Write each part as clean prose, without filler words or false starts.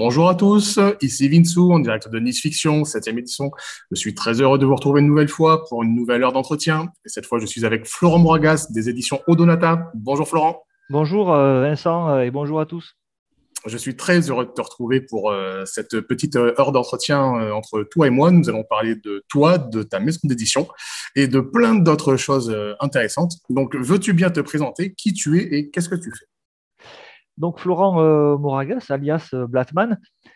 Bonjour à tous, ici Vinsou, en direct de Nice Fiction, 7e édition. Je suis très heureux de vous retrouver une nouvelle fois pour une nouvelle heure d'entretien. Et cette fois, je suis avec Florent Moragas des éditions Odonata. Bonjour Florent. Bonjour Vincent et bonjour à tous. Je suis très heureux de te retrouver pour cette petite heure d'entretien entre toi et moi. Nous allons parler de toi, de ta maison d'édition et de plein d'autres choses intéressantes. Donc, veux-tu bien te présenter qui tu es et qu'est-ce que tu fais? Donc Florent Moragas, alias Blattman,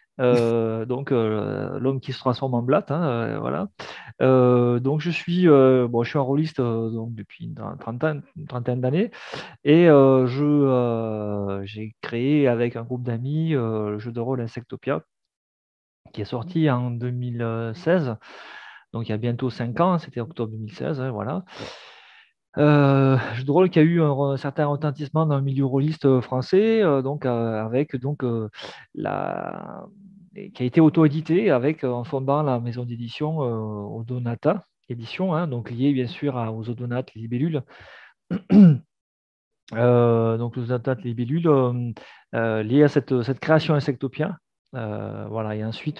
l'homme qui se transforme en Blatt, hein, voilà. Donc je suis un rôliste donc depuis une trentaine d'années et j'ai créé avec un groupe d'amis le jeu de rôle Insectopia qui est sorti en 2016. Donc il y a bientôt 5 ans, c'était octobre 2016, hein, voilà. Jeu de rôle qui a eu un certain retentissement dans le milieu rôliste français, avec la, qui a été auto-édité avec en fondant la maison d'édition Odonata édition, hein, donc liée bien sûr aux Odonates, les libellules. Donc les Odonates, les libellules liées à cette création insectopia. Voilà, et ensuite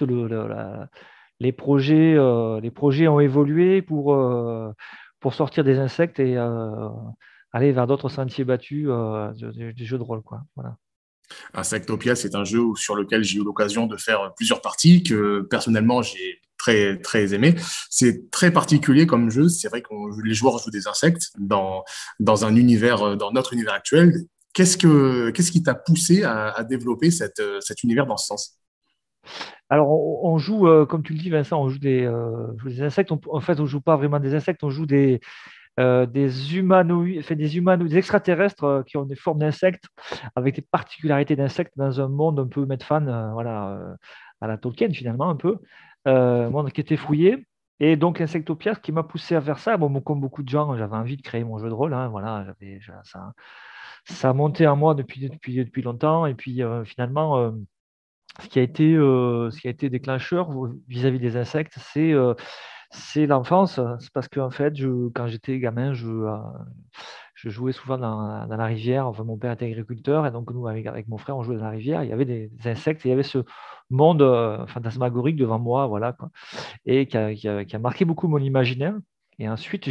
les projets ont évolué pour sortir des insectes et aller vers d'autres sentiers battus du jeu de rôle, quoi. Voilà. Insectopia, c'est un jeu sur lequel j'ai eu l'occasion de faire plusieurs parties que personnellement j'ai très aimé. C'est très particulier comme jeu. C'est vrai que les joueurs jouent des insectes dans un univers, dans notre univers actuel. Qu'est-ce qui t'a poussé à développer cet univers dans ce sens? Alors, on joue, comme tu le dis, Vincent, on joue des insectes. En fait, on joue pas vraiment des insectes, on joue des humanoïdes, enfin, des extraterrestres qui ont des formes d'insectes, avec des particularités d'insectes dans un monde un peu Medfan, voilà, à la Tolkien finalement, un peu, un monde qui était fouillé. Et donc, Insectopia, ce qui m'a poussé à faire ça, bon, comme beaucoup de gens, j'avais envie de créer mon jeu de rôle, hein, voilà, ça a monté en moi depuis longtemps. Et puis, finalement, ce qui a été déclencheur vis-à-vis des insectes, c'est l'enfance. C'est parce que en fait, quand j'étais gamin, je jouais souvent dans la rivière. Enfin, mon père était agriculteur et donc nous, avec mon frère, on jouait dans la rivière. Il y avait des insectes et il y avait ce monde fantasmagorique devant moi, voilà, quoi, et qui a marqué beaucoup mon imaginaire. Et ensuite,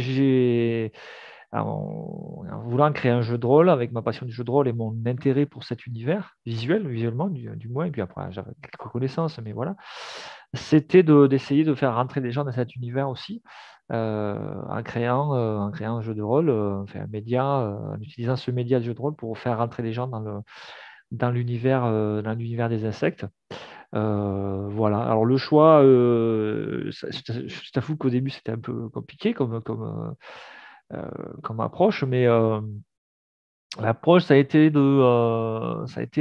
en voulant créer un jeu de rôle, avec ma passion du jeu de rôle et mon intérêt pour cet univers, visuellement du moins, et puis après j'avais quelques connaissances, mais voilà, c'était d'essayer de faire rentrer des gens dans cet univers aussi, en créant un jeu de rôle, enfin, un média, en utilisant ce média de jeu de rôle pour faire rentrer les gens dans l'univers des insectes. Voilà. Alors le choix, je t'avoue qu'au début c'était un peu compliqué comme approche, mais l'approche, ça a été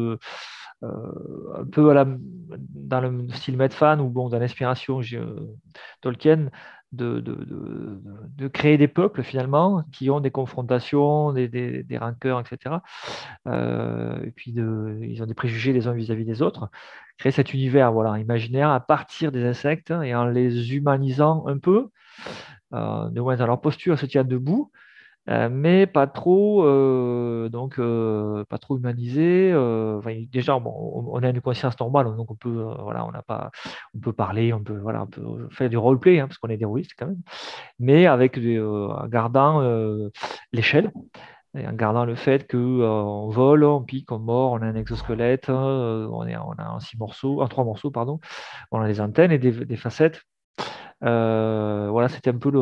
un peu dans le style Medfan ou bon, dans l'inspiration Tolkien, de créer des peuples finalement qui ont des confrontations, des rancœurs, etc. Et puis ils ont des préjugés les uns vis-à-vis des autres. Créer cet univers, voilà, imaginaire à partir des insectes et en les humanisant un peu, de moins dans leur posture, se tient debout, mais pas trop, pas trop humanisé. Enfin, déjà, bon, on a une conscience normale, donc on peut, voilà, on peut parler, on peut faire du roleplay, hein, parce qu'on est des rôlistes quand même, mais en gardant l'échelle. Et en gardant le fait que on vole, on pique, on mord, on a un exosquelette, on a en 3 morceaux, pardon, on a des antennes et des facettes. Voilà, c'était un peu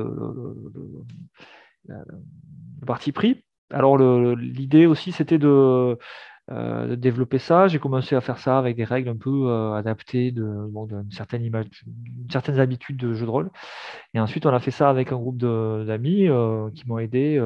le parti pris. Alors l'idée aussi, c'était de développer ça. J'ai commencé à faire ça avec des règles un peu adaptées d'une certaine image, d'une certaines habitudes de jeu de rôle. Et ensuite, on a fait ça avec un groupe d'amis qui m'ont aidé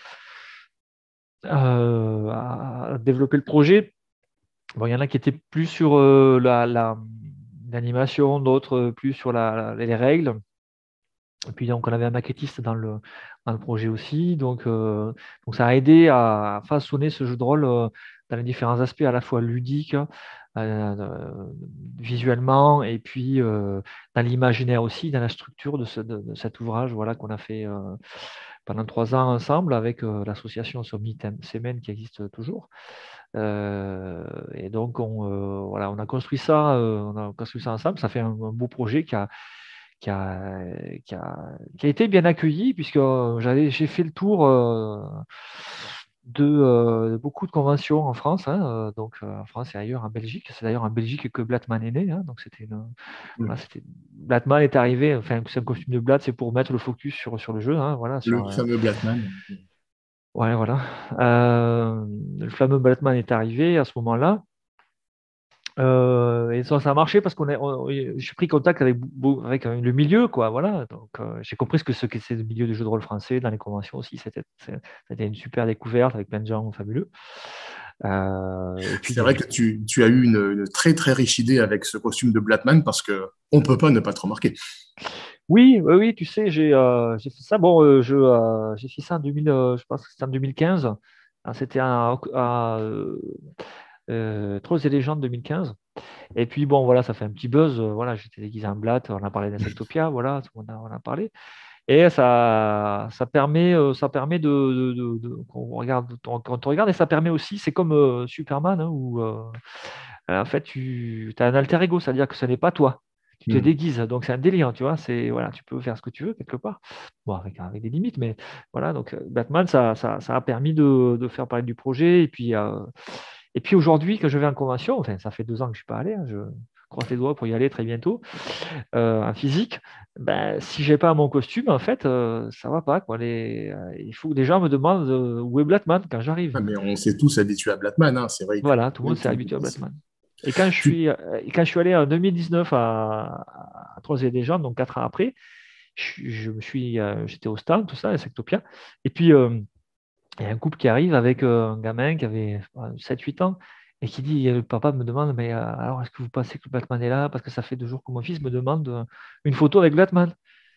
à développer le projet. Bon, il y en a qui étaient plus sur l'animation, d'autres plus sur les règles. Et puis donc on avait un maquettiste dans le projet aussi. Donc ça a aidé à façonner ce jeu de rôle dans les différents aspects, à la fois ludiques, euh, visuellement, et puis dans l'imaginaire aussi, dans la structure de cet ouvrage, voilà, qu'on a fait pendant 3 ans ensemble avec l'association Somni Semen qui existe toujours. Et donc, voilà, on a construit ça ensemble. Ça fait un beau projet qui a, qui a été bien accueilli, puisque j'ai fait le tour de beaucoup de conventions en France, hein, donc en France et ailleurs en Belgique. C'est d'ailleurs en Belgique que Blattmann est né, hein, donc voilà, Blattmann est arrivé, enfin, c'est un costume de Blatt, c'est pour mettre le focus sur le jeu, hein, voilà, Le fameux Blattman. ouais, voilà. Le fameux Blattmann est arrivé à ce moment-là. Et ça a marché parce j'ai pris contact avec le milieu, quoi. Voilà. Donc, j'ai compris ce que c'est le milieu du jeu de rôle français dans les conventions aussi. C'était une super découverte avec plein de gens fabuleux. Et puis, C'est vrai que tu as eu une très très riche idée avec ce costume de Blattman parce que on peut pas ne pas te remarquer. oui, oui, oui, tu sais, j'ai fait ça. Bon, j'ai fait ça en 2000, je pense que c'était en 2015. Ah, c'était Trolls et légendes 2015. Et puis bon, voilà, ça fait un petit buzz. Voilà, j'étais déguisé en blatte, on a parlé d'Insectopia, voilà, on a parlé. Et ça permet qu'on regarde, quand on regarde, et ça permet aussi, c'est comme Superman, hein, où en fait tu as un alter ego, c'est-à-dire que ce n'est pas toi. Tu te Hmm. déguises, donc c'est un délire, tu vois. Voilà, tu peux faire ce que tu veux quelque part, bon, avec des limites, mais voilà. Donc Batman, ça a permis de faire parler du projet, et puis aujourd'hui, que je vais en convention, enfin, ça fait 2 ans que je ne suis pas allé, hein, je croise les doigts pour y aller très bientôt, en physique, ben, si j'ai pas mon costume, en fait, ça va pas, quoi. Il faut que les gens me demandent où est Blattman quand j'arrive. Ah, mais on s'est tous habitués à Blattman, hein. C'est vrai que Voilà, tout le monde s'est tu- habitué à Blattman. Et quand je suis allé en 2019 à Trois et des gens, donc 4 ans après, j'étais au stand, tout ça, à Sectopia. Et puis, il y a un couple qui arrive avec un gamin qui avait 7-8 ans et qui dit, le papa me demande, mais alors est-ce que vous pensez que Batman est là? Parce que ça fait 2 jours que mon fils me demande une photo avec Batman.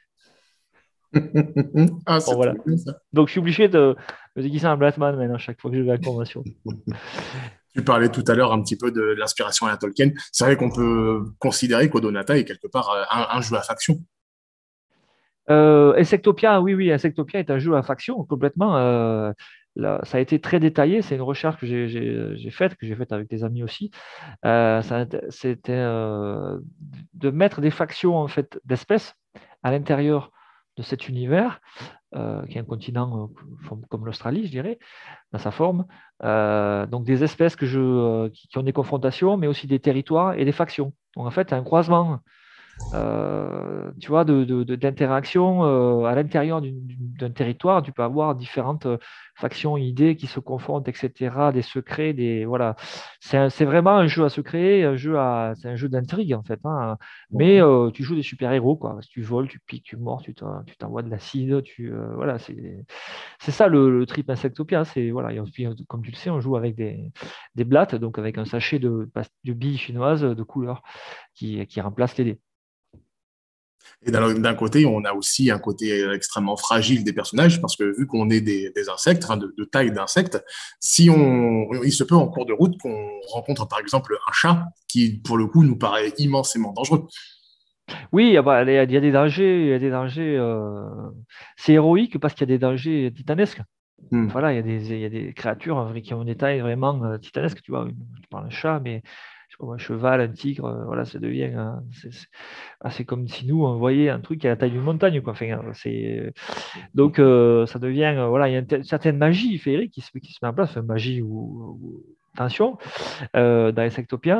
Ah, Bon, c'est voilà. trop bien ça. Donc je suis obligé de me déguiser en Batman maintenant chaque fois que je vais à la convention. Tu parlais tout à l'heure un petit peu de l'inspiration à la Tolkien. C'est vrai qu'on peut considérer qu'Odonata est quelque part un jeu à faction. Insectopia, oui, oui, Insectopia est un jeu à faction complètement. Ça a été très détaillé. C'est une recherche que j'ai faite avec des amis aussi. C'était de mettre des factions en fait d'espèces à l'intérieur de cet univers, qui est un continent comme l'Australie, je dirais, dans sa forme. Donc des espèces qui ont des confrontations, mais aussi des territoires et des factions. Donc en fait, un croisement tu vois, d'interaction à l'intérieur d'un territoire. Tu peux avoir différentes factions, idées qui se confrontent, etc., des secrets, voilà. C'est vraiment un jeu à secret, c'est un jeu d'intrigue, en fait, hein. Mais tu joues des super-héros, quoi. Si tu voles, tu piques, tu mords, tu t'envoies de l'acide, voilà, c'est ça le trip Insectopia. Voilà, et puis, comme tu le sais, on joue avec des blattes, donc avec un sachet de billes chinoises de couleur qui remplace les dés. Et d'un côté, on a aussi un côté extrêmement fragile des personnages, parce que vu qu'on est des insectes, enfin de taille d'insectes, il se peut en cours de route qu'on rencontre par exemple un chat qui, pour le coup, nous paraît immensément dangereux. Oui, il y a des dangers, c'est héroïque parce qu'il y a des dangers titanesques. Hmm. Voilà, il y a des créatures qui ont une taille vraiment titanesque. Tu vois, tu parles d'un chat, mais je sais pas, un cheval, un tigre, voilà, ça devient. C'est comme si nous, on voyait un truc qui a la taille d'une montagne, quoi. Enfin, donc, ça devient. Voilà, il y a une certaine magie féerique qui se met en place, enfin, magie ou tension. Dans Insectopia,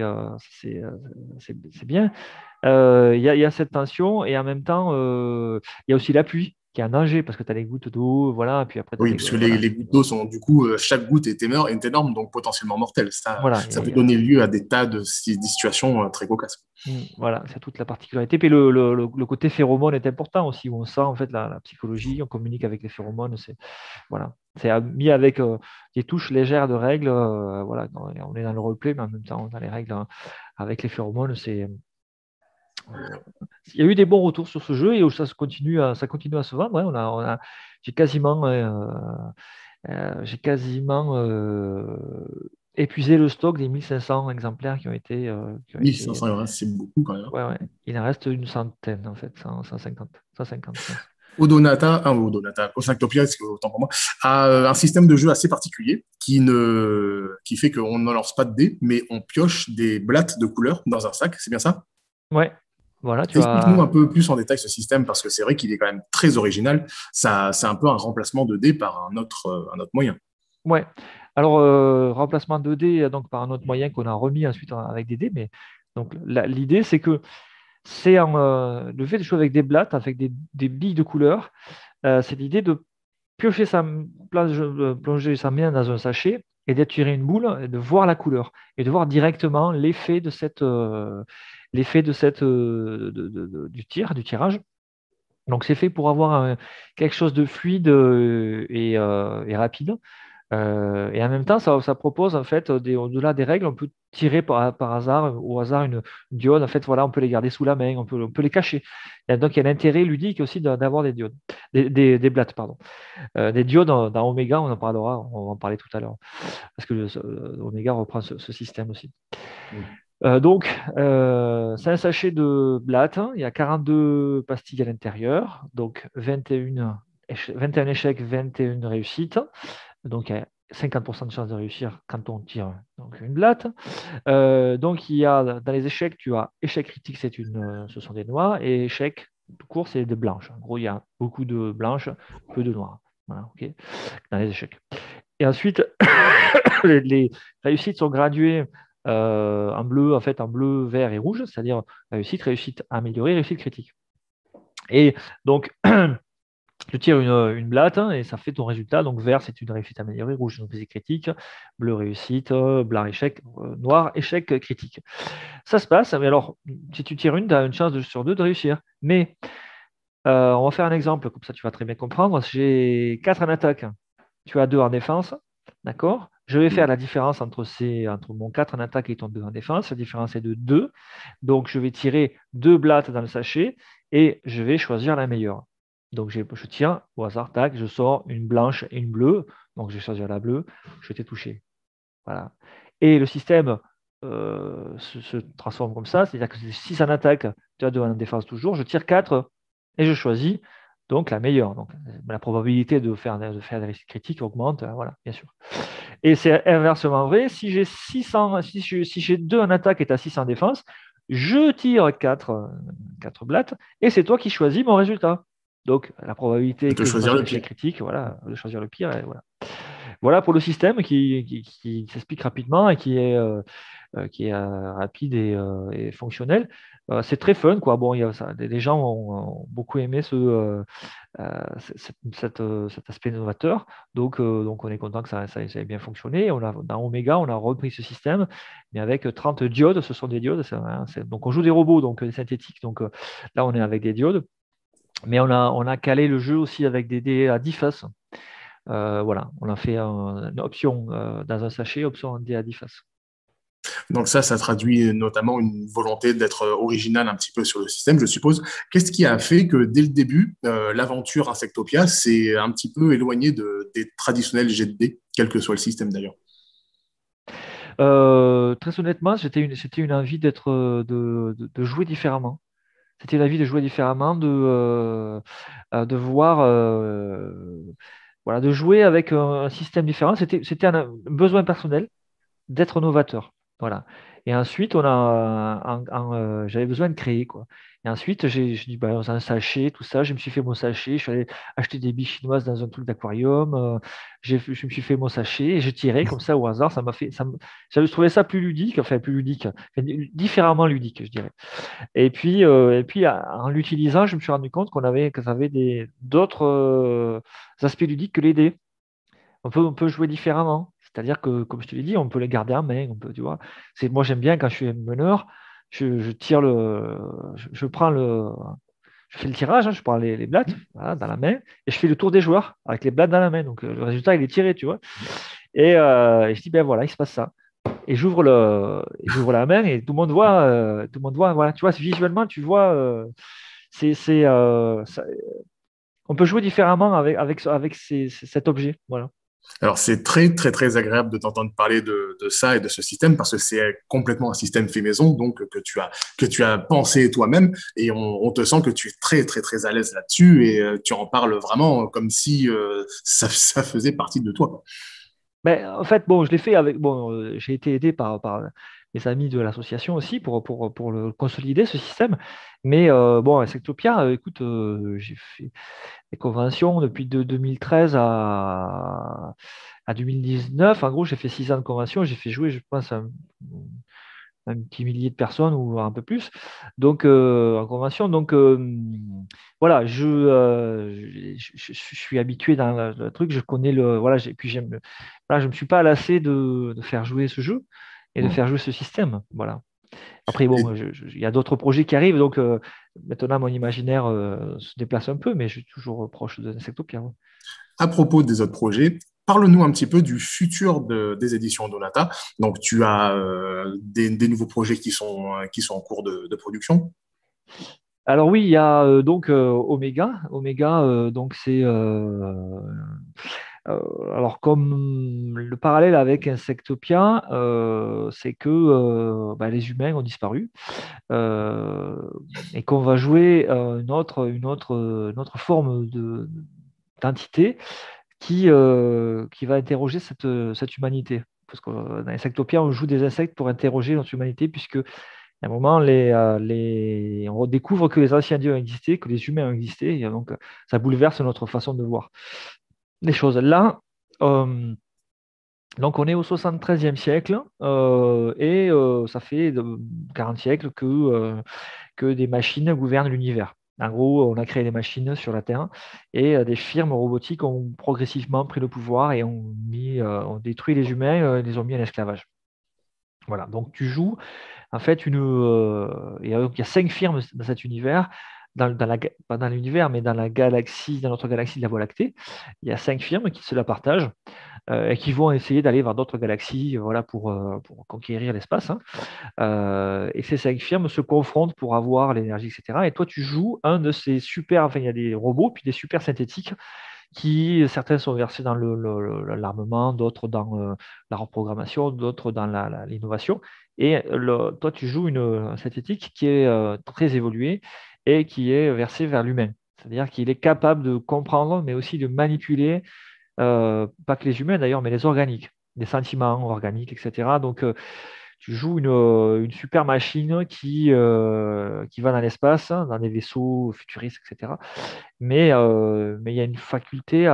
c'est bien. Il y a cette tension et en même temps, il y a aussi la pluie qui est un danger parce que tu as les gouttes d'eau, voilà, puis après tu as Oui, parce que voilà, les gouttes d'eau sont du coup, chaque goutte est énorme, donc potentiellement mortelle. voilà, Ça peut donner lieu à des tas de situations très cocasses. voilà, c'est toute la particularité. Puis le côté phéromone est important aussi, où on sent en fait la psychologie, on communique avec les phéromones, voilà, c'est mis avec des touches légères de règles, voilà, on est dans le roleplay, mais en même temps on a les règles avec les phéromones, il y a eu des bons retours sur ce jeu et ça continue à se vendre, ouais. J'ai quasiment épuisé le stock des 1500 exemplaires qui ont été. 1500 €, c'est beaucoup quand même. Ouais, ouais. Il en reste une centaine, en fait, 150, 150, je pense. Osactopia, autant pour moi, a un système de jeu assez particulier qui fait qu'on ne lance pas de dés, mais on pioche des blattes de couleurs dans un sac, c'est bien ça? Ouais, voilà, tu Explique-nous un as. peu plus en détail ce système, parce que c'est vrai qu'il est quand même très original. Ça, c'est un peu un remplacement de dés par un autre moyen. Ouais. Alors, remplacement 2D donc par un autre moyen qu'on a remis ensuite avec des dés, mais donc l'idée c'est que le fait de jouer avec des blattes, avec des billes de couleur, c'est l'idée de piocher plonger sa main dans un sachet et d'attirer une boule et de voir la couleur et de voir directement l'effet de du tirage. Donc c'est fait pour avoir quelque chose de fluide et rapide. Et en même temps, ça propose en fait au-delà des règles, on peut tirer par hasard, au hasard une diode. En fait, voilà, on peut les garder sous la main, on peut les cacher. Donc il y a l'intérêt ludique aussi d'avoir des diodes, des blattes, pardon. Des diodes dans Omega, on en parlera, on va en parler tout à l'heure, parce que Omega reprend ce système aussi. C'est un sachet de blattes, il y a 42 pastilles à l'intérieur, donc 21 échecs, 21 réussites. Donc, il y a 50% de chance de réussir quand on tire donc, une blatte. Donc, il y a dans les échecs, tu as échec critique, ce sont des noirs, et échec tout court, c'est des blanches. En gros, il y a beaucoup de blanches, peu de noirs. Voilà, ok, dans les échecs. Et ensuite, les réussites sont graduées en bleu, en fait, en bleu, vert et rouge, c'est-à-dire réussite améliorée, réussite critique. Et donc, tu tires une blatte et ça fait ton résultat. Donc, vert, c'est une réussite améliorée, rouge, une réussite critique, bleu, réussite, blanc, échec, noir, échec critique. Ça se passe, mais alors, si tu tires une, tu as une chance sur deux de réussir. Mais on va faire un exemple, comme ça tu vas très bien comprendre. J'ai 4 en attaque, tu as 2 en défense, d'accord? Je vais faire la différence entre mon 4 en attaque et ton 2 en défense. La différence est de 2. Donc, je vais tirer 2 blattes dans le sachet et je vais choisir la meilleure. Donc, je tire au hasard, tac, je sors une blanche et une bleue. Donc, je vais choisir la bleue, je t'ai touché. Voilà. Et le système se transforme comme ça, c'est-à-dire que c'est 6 en attaque, tu as 2 en défense toujours, je tire 4 et je choisis donc la meilleure. Donc, la probabilité de faire des réussites critiques augmente, voilà, bien sûr. Et c'est inversement vrai, si j'ai 600, si j'ai 2 en attaque et tu as 6 en défense, je tire 4 blattes et c'est toi qui choisis mon résultat. Donc, la probabilité De que je choisir fasse un le échec pire. critique, voilà, de choisir le pire, et voilà. Voilà pour le système qui s'explique rapidement et qui est rapide et fonctionnel. C'est très fun, quoi. Bon, les gens ont beaucoup aimé cet aspect novateur. Donc, on est content que ça ait bien fonctionné. Dans Omega, on a repris ce système, mais avec 30 diodes. Ce sont des diodes. Donc, on joue des robots, donc synthétiques. Donc, là, on est avec des diodes. Mais on a calé le jeu aussi avec des dés à 10 faces. Voilà, on a fait une option dans un sachet, option en dé à 10 faces. Donc ça traduit notamment une volonté d'être original un petit peu sur le système, je suppose. Qu'est-ce qui a fait que dès le début, l'aventure Insectopia s'est un petit peu éloignée des traditionnels jets de dés, quel que soit le système d'ailleurs? Très honnêtement, c'était une envie de jouer différemment. C'était une envie de jouer différemment, de voir, voilà, de jouer avec un système différent. C'était un besoin personnel d'être novateur. Voilà. Et ensuite, j'avais besoin de créer, quoi. Et ensuite, j'ai dit, bah, dans un sachet, tout ça, je me suis fait mon sachet, je suis allé acheter des billes chinoises dans un truc d'aquarium, je me suis fait mon sachet et je tirais comme ça au hasard. Je trouvais ça plus ludique, enfin plus ludique, enfin, différemment ludique, je dirais. Et puis en l'utilisant, je me suis rendu compte que ça avait d'autres aspects ludiques que les dés. On peut jouer différemment. C'est-à-dire que, comme je te l'ai dit, on peut les garder en main. Tu vois. Moi, j'aime bien quand je suis meneur, je tire je prends je fais le tirage, je prends les blattes voilà, dans la main et je fais le tour des joueurs avec les blattes dans la main. Donc, le résultat, il est tiré, tu vois. Et je dis, ben voilà, il se passe ça. Et j'ouvre la main et tout le monde voit, voilà, tu vois, visuellement, tu vois, on peut jouer différemment avec cet objet, voilà. Alors, c'est très, très, très agréable de t'entendre parler de ça et de ce système parce que c'est complètement un système fait maison, donc que tu as pensé toi-même et on te sent que tu es très, très, très à l'aise là-dessus et tu en parles vraiment comme si ça faisait partie de toi, quoi. Ben, en fait, bon, je l'ai fait avec. Bon, j'ai été aidé par mes amis de l'association aussi pour le consolider, ce système. Mais bon, à Sectopia, écoute, j'ai fait des conventions depuis 2013 à 2019. En gros, j'ai fait 6 ans de convention. J'ai fait jouer, je pense, un petit millier de personnes ou un peu plus. Donc, en convention. Donc, voilà, je suis habitué dans le truc. Je connais le. Voilà, puis j'aime. Voilà, je ne me suis pas lassé de faire jouer ce jeu et de Mm. faire jouer ce système. Voilà. Après, bon, Et il y a d'autres projets qui arrivent. Donc, maintenant, mon imaginaire se déplace un peu, mais je suis toujours proche de Insectopia. Ouais. à propos des autres projets, parle-nous un petit peu du futur des éditions Donata. Donc, tu as des nouveaux projets qui sont en cours de production. Alors oui, il y a donc Omega. Omega, donc c'est alors comme le parallèle avec Insectopia, c'est que bah, les humains ont disparu euh, et qu'on va jouer une autre forme d'entité qui va interroger cette humanité. Parce que dans Insectopia, on joue des insectes pour interroger notre humanité, puisque à un moment, on redécouvre que les anciens dieux ont existé, que les humains ont existé, et donc ça bouleverse notre façon de voir les choses. Là, euh, donc on est au 73e siècle, et ça fait 40 siècles que des machines gouvernent l'univers. En gros, on a créé des machines sur la Terre et des firmes robotiques ont progressivement pris le pouvoir et ont détruit les humains et les ont mis en esclavage. Voilà, donc tu joues en fait, il y a 5 firmes dans cet univers, pas dans l'univers, mais dans la galaxie, dans notre galaxie de la Voie lactée. Il y a 5 firmes qui se la partagent et qui vont essayer d'aller vers d'autres galaxies, voilà, pour conquérir l'espace, hein. Et ces 5 firmes se confrontent pour avoir l'énergie, etc. Et toi, tu joues un de ces super, enfin, il y a des robots, puis des super synthétiques qui, certains sont versés dans l'armement, d'autres dans la reprogrammation, d'autres dans l'innovation. Et toi, tu joues une synthétique qui est très évoluée et qui est versée vers l'humain. C'est-à-dire qu'il est capable de comprendre, mais aussi de manipuler, pas que les humains d'ailleurs, mais les organiques, les sentiments organiques, etc. Donc, tu joues une super machine qui va dans l'espace, hein, dans des vaisseaux futuristes, etc. Mais il y a une faculté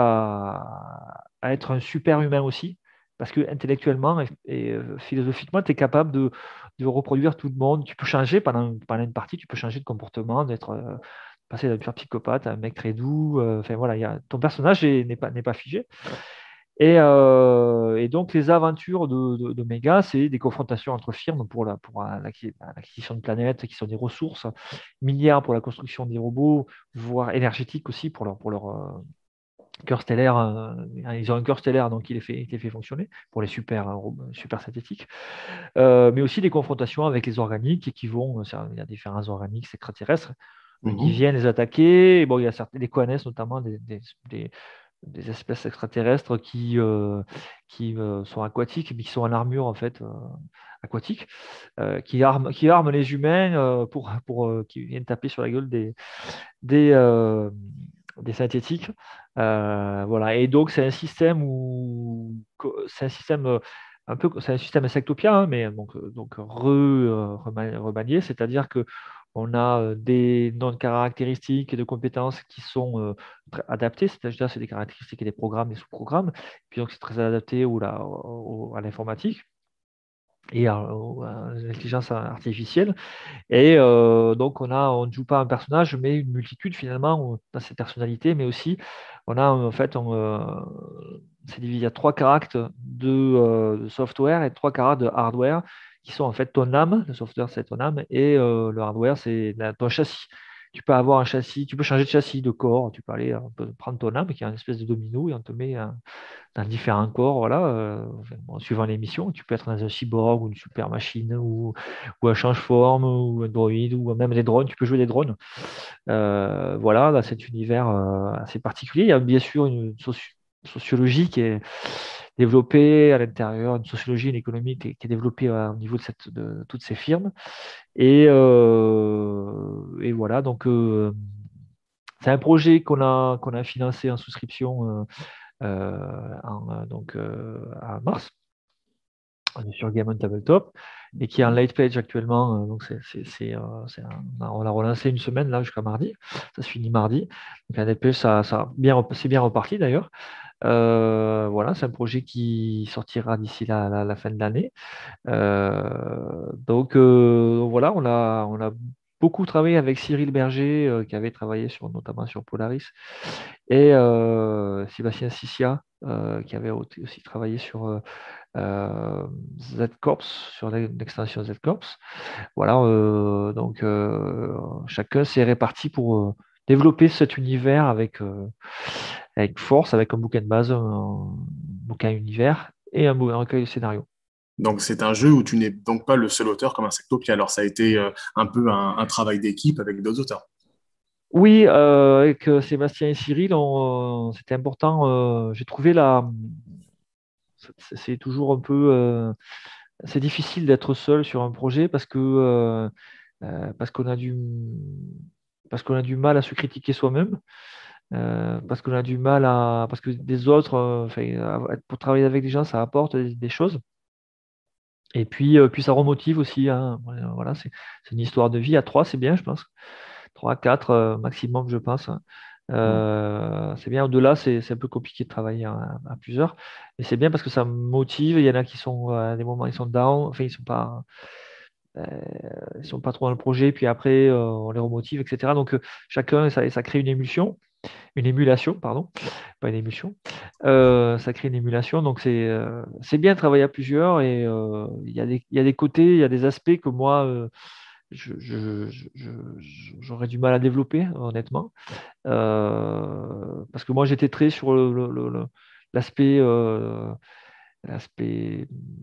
à être un super humain aussi, parce que intellectuellement et philosophiquement, tu es capable de reproduire tout le monde. Tu peux changer pendant une partie, tu peux changer de comportement, passer d'un pur psychopathe à un mec très doux. Enfin voilà, ton personnage n'est pas figé. Et donc, les aventures de Mega, c'est des confrontations entre firmes pour l'acquisition de planètes qui sont des ressources minières pour la construction des robots, voire énergétiques aussi pour leur cœur stellaire. Ils ont un cœur stellaire, donc il les fait fonctionner pour les super synthétiques. Mais aussi des confrontations avec les organiques il y a différents organiques extraterrestres qui Mhm. viennent les attaquer. Et bon, il y a certains, des Coanes notamment, des espèces extraterrestres qui sont aquatiques, mais qui sont en armure en fait aquatique, qui arment les humains qui viennent taper sur la gueule des, euh, des synthétiques. Voilà. Et donc c'est un système c'est un système c'est un système insectopien, hein, mais donc remanié, c'est-à-dire que on a des noms de caractéristiques et de compétences qui sont adaptées, c'est-à-dire c'est des caractéristiques et des programmes, des sous-programmes, puis donc c'est très adapté à l'informatique et à l'intelligence artificielle. Et donc, on ne joue pas un personnage, mais une multitude finalement, on a ses personnalités, mais aussi, on a en fait, c'est divisé à 3 caractères de software et 3 caractères de hardware, qui sont en fait ton âme. Le software, c'est ton âme, et le hardware, c'est ton châssis. Tu peux avoir un châssis, tu peux changer de châssis, de corps, on peut prendre ton âme, qui est une espèce de domino, et on te met dans différents corps, voilà, enfin, bon, suivant les missions. Tu peux être dans un cyborg ou une super machine ou un change-forme ou un droïde ou même des drones. Tu peux jouer des drones. Voilà, dans cet univers assez particulier. Il y a bien sûr sociologie qui est développée à l'intérieur, une sociologie, une économie qui est développée au niveau de toutes ces firmes. Et voilà, donc c'est un projet qu'on a financé en souscription à mars. On est sur Game on Tabletop et qui est en late page actuellement. Donc on l'a relancé une semaine là jusqu'à mardi. Ça se finit mardi. Donc un late page, c'est bien reparti d'ailleurs. Voilà, c'est un projet qui sortira d'ici la fin de l'année. Donc voilà, on a beaucoup travaillé avec Cyril Berger, qui avait travaillé notamment sur Polaris, et Sébastien Sissia, qui avait aussi travaillé sur Z-Corps, sur l'extension Z-Corps. Voilà, donc chacun s'est réparti pour développer cet univers avec force, avec un bouquin de base, un bouquin univers et un recueil de scénarios. Donc, c'est un jeu où tu n'es donc pas le seul auteur comme Insectopia. Alors, ça a été un peu un travail d'équipe avec d'autres auteurs. Oui, avec Sébastien et Cyril, c'était important. J'ai trouvé c'est toujours un peu, c'est difficile d'être seul sur un projet parce qu'on a du mal à se critiquer soi-même, parce qu'on a du mal parce que des autres, enfin, pour travailler avec des gens, ça apporte des choses. Et puis ça remotive aussi, hein. Voilà, c'est une histoire de vie. À trois, c'est bien, je pense. Trois, quatre maximum, je pense. C'est bien. Au-delà, c'est un peu compliqué de travailler à plusieurs. Mais c'est bien parce que ça motive. Il y en a qui sont à des moments, ils sont down. Enfin, euh, ils sont pas trop dans le projet. Puis après, on les remotive, etc. Donc, chacun, ça crée une émulation, pardon, pas une émulsion. Ça crée une émulation. Donc, c'est bien de travailler à plusieurs. Et il y a des côtés, il y a des aspects que moi, j'aurais du mal à développer, honnêtement. Parce que moi, j'étais très sur l'aspect l'aspect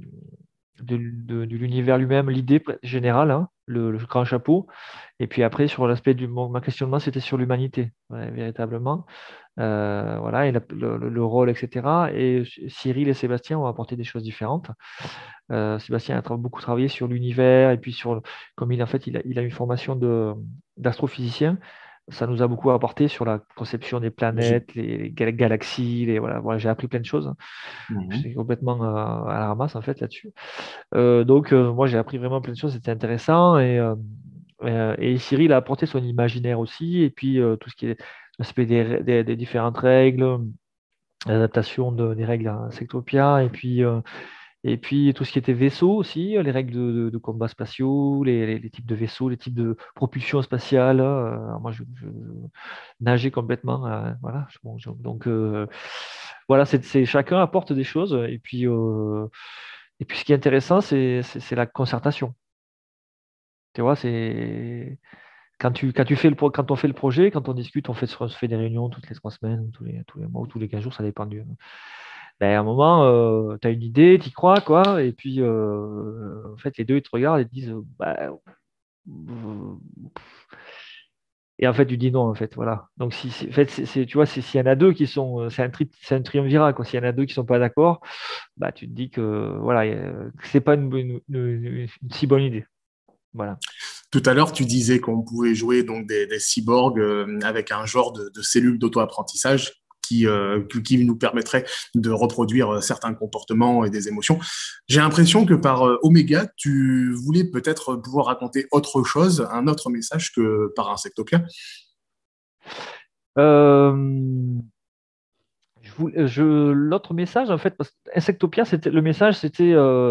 de l'univers lui-même, l'idée générale, hein, le grand chapeau. Et puis après, sur l'aspect mon questionnement, c'était sur l'humanité, ouais, véritablement. Voilà, et le rôle, etc. Et Cyril et Sébastien ont apporté des choses différentes. Sébastien a beaucoup travaillé sur l'univers et puis comme en fait, il a une formation d'astrophysicien. Ça nous a beaucoup apporté sur la conception des J'ai- planètes, les galaxies, voilà, j'ai appris plein de choses. Je Mhm. suis complètement à la ramasse en fait là-dessus. Donc moi j'ai appris vraiment plein de choses, c'était intéressant et Cyril a apporté son imaginaire aussi et puis tout ce qui est l'aspect des différentes règles, l'adaptation des règles à Sectopia et puis tout ce qui était vaisseau aussi, les règles de combat spatiaux, les types de vaisseaux, les types de propulsion spatiale. Alors moi, je nageais complètement. Voilà. Donc, voilà, chacun apporte des choses. Et puis ce qui est intéressant, c'est la concertation. Tu vois, c'est quand on fait le projet, quand on discute, on se fait des réunions toutes les 3 semaines, ou tous les mois, ou tous les 15 jours, ça dépend ben, à un moment, tu as une idée, tu y crois, quoi, et puis en fait, les deux, ils te regardent et te disent, bah, euh, et en fait, tu dis non, en fait, voilà. Donc, en fait, tu vois, s'il y en a deux qui sont, c'est un triumvirat, quoi. S'il y en a deux qui sont pas d'accord, bah, tu te dis que, voilà, que c'est pas une si bonne idée. Voilà. Tout à l'heure, tu disais qu'on pouvait jouer donc des cyborgs avec un genre de cellules d'auto-apprentissage qui nous permettrait de reproduire certains comportements et des émotions. J'ai l'impression que par Omega, tu voulais peut-être pouvoir raconter autre chose, un autre message que par Insectopia. Euh, l'autre message, en fait, parce que Insectopia, le message, c'était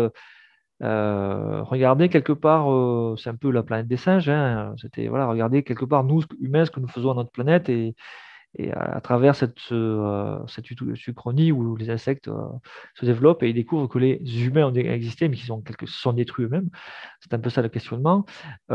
regardez quelque part, c'est un peu la planète des singes, hein, c'était voilà, regardez quelque part nous, humains, ce que nous faisons à notre planète et à travers cette uchronie où les insectes se développent et ils découvrent que les humains ont existé, mais qu'ils se sont détruits eux-mêmes. C'est un peu ça le questionnement.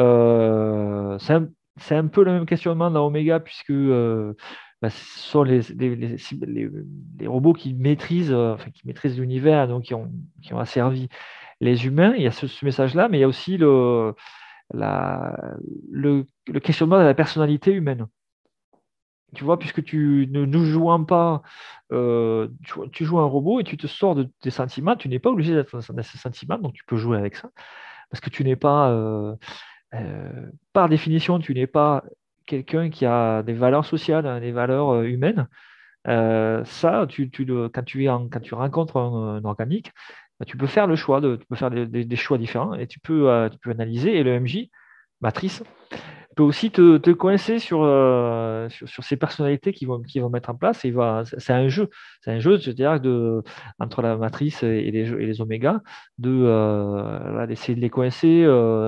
C'est un peu le même questionnement dans Omega, puisque bah, ce sont les robots qui maîtrisent, enfin, qui maîtrisent l'univers, donc qui ont asservi les humains. Il y a ce message-là, mais il y a aussi la, le questionnement de la personnalité humaine. tu vois, puisque tu ne jouant pas, tu joues un robot et tu te sors de tes sentiments, tu n'es pas obligé d'être dans ces sentiments, donc tu peux jouer avec ça, parce que tu n'es pas, par définition, tu n'es pas quelqu'un qui a des valeurs sociales, hein, des valeurs humaines. Ça, quand tu rencontres un organique, bah, tu peux faire le choix tu peux faire des choix différents et tu peux analyser. Et le MJ, Matrice, peut aussi te coincer sur ces personnalités qui vont mettre en place. C'est un jeu. C'est un jeu, c'est-à-dire entre la matrice et les omégas, voilà, d'essayer de les coincer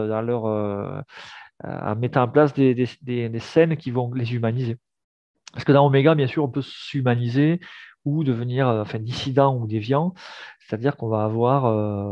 en mettant en place des scènes qui vont les humaniser. Parce que dans Oméga, bien sûr, on peut s'humaniser ou devenir enfin, dissident ou déviant. C'est-à-dire qu'on va avoir,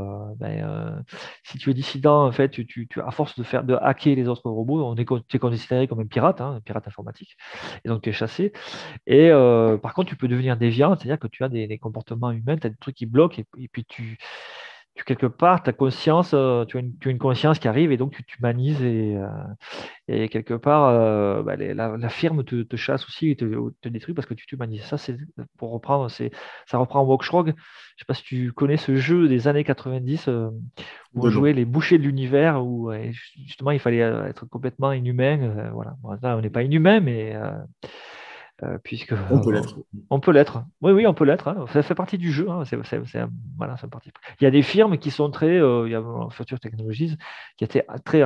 si tu es dissident, en fait, à force de hacker les autres robots, tu es considéré comme un pirate informatique, et donc tu es chassé. Et par contre, tu peux devenir déviant, c'est-à-dire que tu as des comportements humains, tu as des trucs qui bloquent, et puis quelque part, ta conscience, tu as une conscience qui arrive, et donc tu t'humanises, et quelque part, la firme te chasse aussi et te détruit parce que tu t'humanises. Ça, c'est pour reprendre, ça reprend Watchrog. Je ne sais pas si tu connais ce jeu des années 90 où on De nom. jouait les bouchers de l'univers, où justement il fallait être complètement inhumain. Voilà. Bon, là, on n'est pas inhumain, mais puisque On peut l'être. on peut l'être. Oui, oui, on peut l'être, hein. Ça fait partie du jeu, hein. Voilà, c'est partie. Il y a des firmes qui sont il y a Future Technologies qui étaient très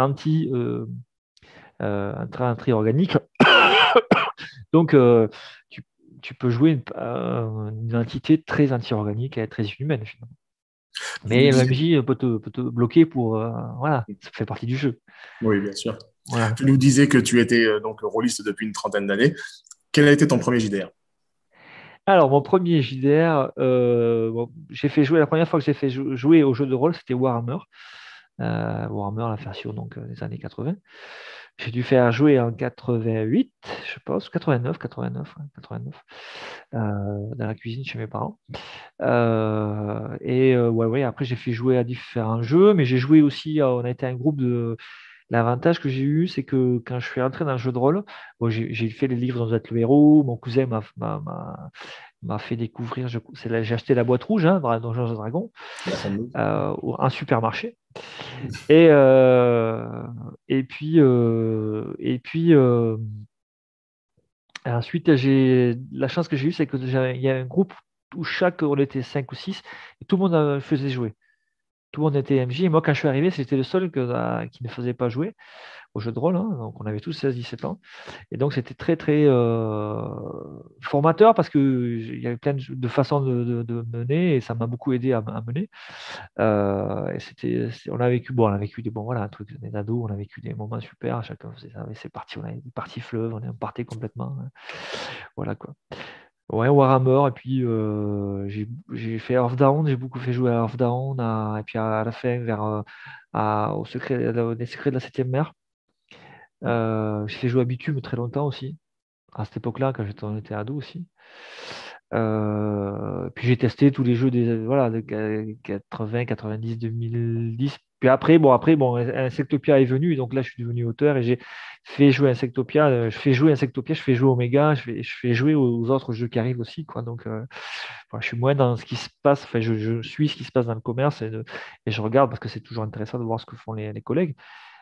très anti-organique. Donc, tu, tu peux jouer une entité très anti-organique et très humaine, finalement. Tu nous Mais le disais, MJ peut te bloquer pour. Voilà, ça fait partie du jeu. oui, bien sûr. Voilà. Tu nous disais que tu étais donc rôliste depuis une trentaine d'années. Quel a été ton premier JDR? Alors, mon premier JDR, bon, j'ai fait jouer, la première fois que j'ai fait jouer au jeu de rôle, c'était Warhammer. Warhammer, la version donc, des années 80. J'ai dû faire jouer en 88, je pense, 89, 89, ouais, 89, dans la cuisine chez mes parents. Ouais, ouais, après, j'ai fait jouer à différents jeux, mais j'ai joué aussi, on a été un groupe de. L'avantage que j'ai eu, c'est que quand je suis entré dans le jeu de rôle, bon, j'ai fait les livres dont vous êtes le héros, mon cousin m'a fait découvrir, j'ai acheté la boîte rouge, hein, dans Donjons et Dragons, La fameuse. un supermarché. Et, euh, et puis, ensuite, la chance que j'ai eue, c'est qu'il y a un groupe où on était 5 ou 6, et tout le monde faisait jouer. Tout le monde était MJ, et moi, quand je suis arrivé, c'était le seul qui ne faisait pas jouer au jeu de rôle, hein. Donc, on avait tous 16-17 ans. Et donc, c'était très, très formateur parce qu'il y avait plein de façons de mener et ça m'a beaucoup aidé à mener. On a vécu, bon, on a vécu voilà, un truc, des ados, on a vécu des moments super. Chacun faisait ses parties, on avait des parties fleuves, on partait complètement, hein. Voilà quoi. Ouais, Warhammer, et puis j'ai fait Earthbound, j'ai beaucoup fait jouer à Earthbound, et puis à la fin, des secrets de la septième mer. J'ai fait jouer à Bitume très longtemps aussi, à cette époque-là, quand on était ado aussi. Puis j'ai testé tous les jeux voilà, de 80, 90, 2010. Puis après, bon, Insectopia est venu, et donc là, je suis devenu auteur et j'ai fait jouer Insectopia. Je fais jouer Omega, je fais jouer aux autres jeux qui arrivent aussi, quoi. Donc, voilà, je suis moins dans ce qui se passe, enfin, je suis ce qui se passe dans le commerce et je regarde parce que c'est toujours intéressant de voir ce que font les collègues.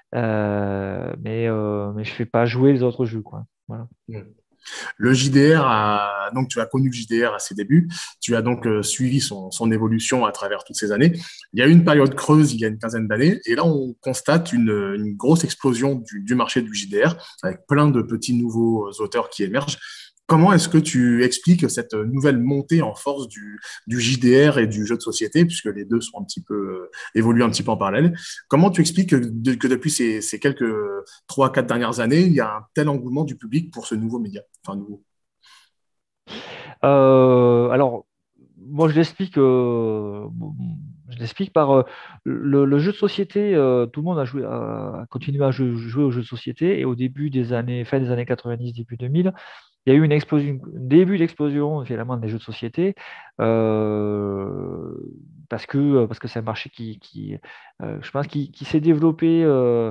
Mais je fais pas jouer les autres jeux, quoi. Voilà. Le JDR donc tu as connu le JDR à ses débuts, tu as donc suivi son évolution à travers toutes ces années. Il y a eu une période creuse il y a une quinzaine d'années, et là on constate une grosse explosion du marché du JDR, avec plein de petits nouveaux auteurs qui émergent. Comment est-ce que tu expliques cette nouvelle montée en force du JDR et du jeu de société, puisque les deux sont un petit peu évoluent un petit peu en parallèle? Comment tu expliques que depuis ces quelques 3, 4 dernières années, il y a un tel engouement du public pour ce nouveau média? Enfin, nouveau. Alors, moi, je l'explique par le jeu de société. Tout le monde a continué à jouer aux jeux de société. Et au début fin des années 90, début 2000, il y a eu une explosion, un début d'explosion finalement des jeux de société, euh, parce que c'est un marché je pense, qui s'est développé.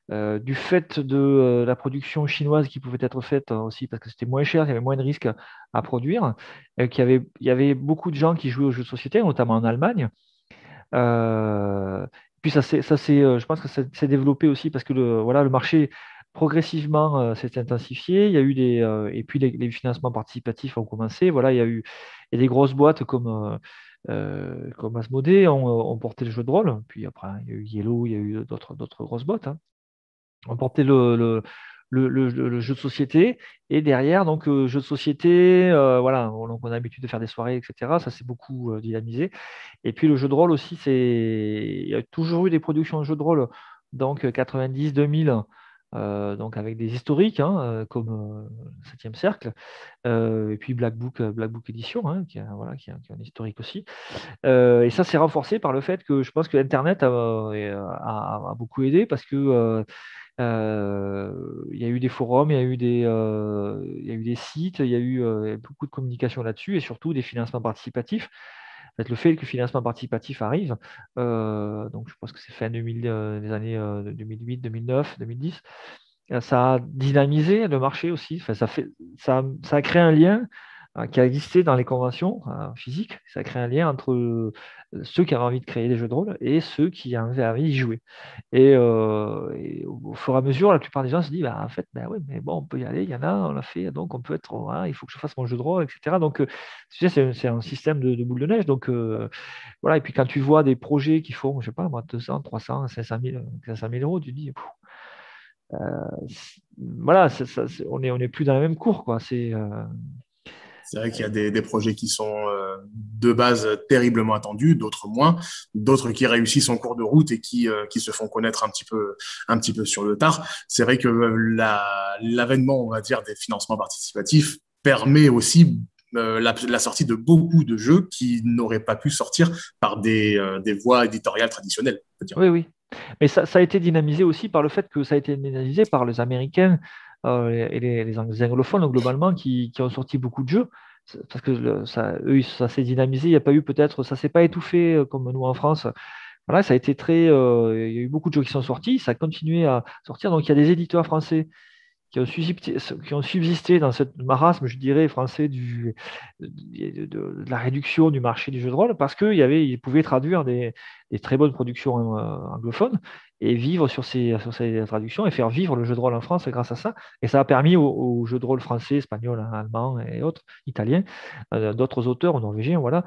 Du fait de la production chinoise qui pouvait être faite aussi, parce que c'était moins cher, il y avait moins de risques à produire, il y avait beaucoup de gens qui jouaient aux jeux de société, notamment en Allemagne. Euh, Puis je pense que ça s'est développé aussi parce que voilà, le marché progressivement s'est intensifié. Il y a eu et puis les financements participatifs ont commencé. Voilà, il y a des grosses boîtes comme Asmodée ont porté le jeu de rôle. Puis après, il y a eu Yellow, il y a eu d'autres grosses boîtes, hein, ont porté le jeu de société. Et derrière, donc, jeu de société, voilà, donc on a l'habitude de faire des soirées, etc. Ça s'est beaucoup dynamisé. Et puis le jeu de rôle aussi, il y a toujours eu des productions de jeux de rôle, donc 90, 2000, donc avec des historiques, hein, comme 7e Cercle, et puis Black Book Edition, hein, voilà, qui a un historique aussi. Et ça s'est renforcé par le fait que je pense que Internet a beaucoup aidé parce que il y a eu des forums, il y a eu des sites, il y a eu beaucoup de communication là-dessus et surtout des financements participatifs. En fait, le fait que le financement participatif arrive, donc je pense que c'est fin 2000, des années 2008, 2009, 2010, ça a dynamisé le marché aussi. Enfin, ça a créé un lien qui a existé dans les conventions physiques. Ça a créé un lien entre ceux qui avaient envie de créer des jeux de rôle et ceux qui avaient envie d'y jouer. Et au fur et à mesure, la plupart des gens se disent, bah, en fait, bah, ouais, mais bon, on peut y aller, il y en a, on l'a fait, donc on peut être, voilà, il faut que je fasse mon jeu de rôle, etc. Donc, tu sais, c'est un système de boule de neige. Donc, voilà. Et puis, quand tu vois des projets qui font, je sais pas, moi, 200, 300, 500 000 euros, tu te dis, voilà, on est plus dans la même cour, quoi. C'est vrai qu'il y a des projets qui sont de base terriblement attendus, d'autres moins, d'autres qui réussissent en cours de route et qui se font connaître un petit peu sur le tard. C'est vrai que l'avènement, on va dire, des financements participatifs permet aussi la sortie de beaucoup de jeux qui n'auraient pas pu sortir par des voies éditoriales traditionnelles, on peut dire. Oui, oui. Mais ça a été dynamisé aussi par le fait que ça a été dynamisé par les Américains et les anglophones, globalement, qui ont sorti beaucoup de jeux. Parce que eux, ça s'est dynamisé. Il n'y a pas eu peut-être, ça s'est pas étouffé comme nous en France. Voilà, ça a été il y a eu beaucoup de jeux qui sont sortis. Ça a continué à sortir. Donc, il y a des éditeurs français qui ont subsisté dans cette marasme, je dirais, français de la réduction du marché du jeu de rôle, parce qu'ils pouvaient traduire des très bonnes productions anglophones et vivre sur ces traductions et faire vivre le jeu de rôle en France grâce à ça. Et ça a permis aux jeux de rôle français, espagnols, allemands et autres, italiens, d'autres auteurs norvégiens, voilà,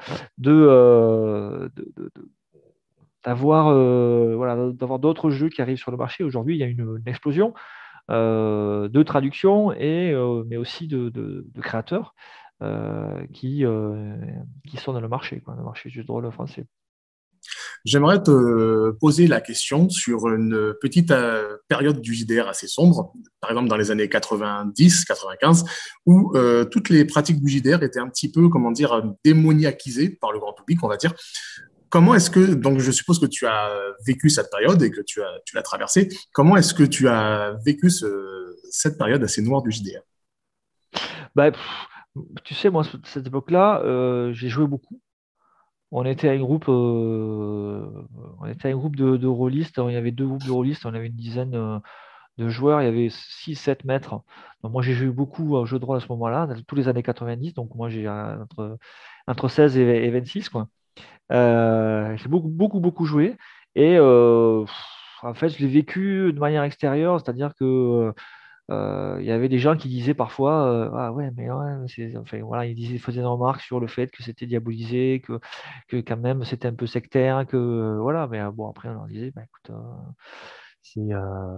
d'avoir d'autres jeux qui arrivent sur le marché. Aujourd'hui, il y a une explosion de traduction mais aussi de créateurs qui sont dans le marché, quoi, le marché du jeu de rôle français. J'aimerais te poser la question sur une petite période du JDR assez sombre, par exemple dans les années 90, 95, où toutes les pratiques du JDR étaient un petit peu, comment dire, démoniaquisées par le grand public, on va dire. Comment est-ce que, donc je suppose que tu as vécu cette période et que tu l'as traversée, comment est-ce que tu as vécu cette période assez noire du JDR? Bah, tu sais, moi, à cette époque-là, j'ai joué beaucoup. On était à un groupe, on était à un groupe de rôlistes. Il y avait deux groupes de rôlistes. On avait une dizaine de joueurs. Il y avait 6, 7 maîtres. Donc, moi, j'ai joué beaucoup au jeu de rôle à ce moment-là, dans tous les années 90. Donc, moi, j'ai entre 16 et 26, quoi. J'ai beaucoup joué. Et en fait, je l'ai vécu de manière extérieure, c'est-à-dire que il y avait des gens qui disaient parfois ah ouais, mais ouais, enfin, voilà, ils faisaient une remarque sur le fait que c'était diabolisé, que quand même c'était un peu sectaire, que voilà, mais bon, après on leur disait bah, écoute, c'est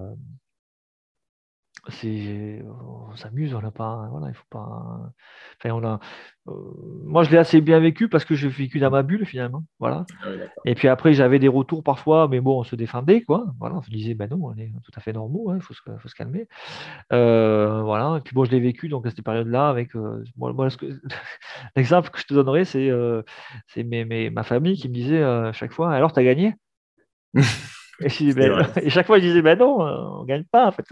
on s'amuse, on n'a pas, voilà, il faut pas. Enfin, euh, moi, je l'ai assez bien vécu parce que j'ai vécu dans ma bulle finalement, voilà. Ah oui, d'accord. Et puis après, j'avais des retours parfois, mais bon, on se défendait, quoi. Voilà, on se disait, ben non, on est tout à fait normaux, il faut se calmer. Voilà. Et puis bon, je l'ai vécu donc à cette période-là avec l'exemple que je te donnerai, c'est ma famille qui me disait à chaque fois, alors t'as gagné? C'est vrai. Et chaque fois, je disais, ben non, on gagne pas. En fait,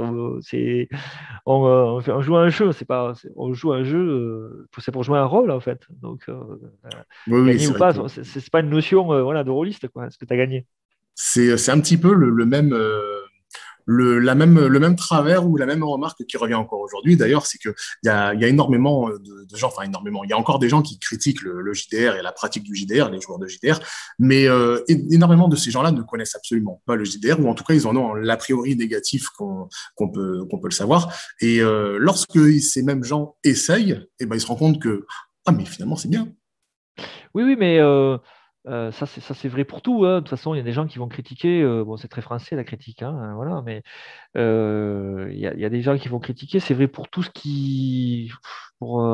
on joue à un jeu, on joue à un jeu, c'est pour jouer un rôle, en fait. Donc, Oui, oui, gagner c'est ou vrai pas, que c'est pas une notion voilà, de rôliste, quoi. Est-ce que tu as gagné? c'est un petit peu le même. le même travers ou la même remarque qui revient encore aujourd'hui, d'ailleurs, c'est qu'il y a énormément de gens, enfin énormément, il y a encore des gens qui critiquent le JDR et la pratique du JDR, les joueurs de JDR, mais énormément de ces gens-là ne connaissent absolument pas le JDR, ou en tout cas, ils en ont l'a priori négatif qu'on peut le savoir. Et lorsque ces mêmes gens essayent, eh ben, ils se rendent compte que, ah, mais finalement, c'est bien. Oui, oui, mais ça, c'est vrai pour tout, hein. De toute façon, il y a des gens qui vont critiquer. Bon, c'est très français la critique, hein, voilà, mais il y a des gens qui vont critiquer. C'est vrai pour tout ce qui. Pour,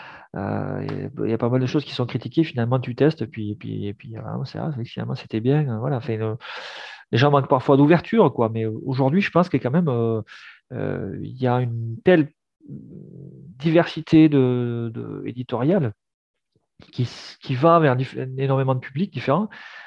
il y a pas mal de choses qui sont critiquées. Finalement, tu testes, et puis c'est vrai, finalement, c'était bien. Voilà. Enfin, les gens manquent parfois d'ouverture, quoi. Mais aujourd'hui, je pense que quand même, il y a une telle diversité éditoriale qui, qui va vers énormément de publics différents.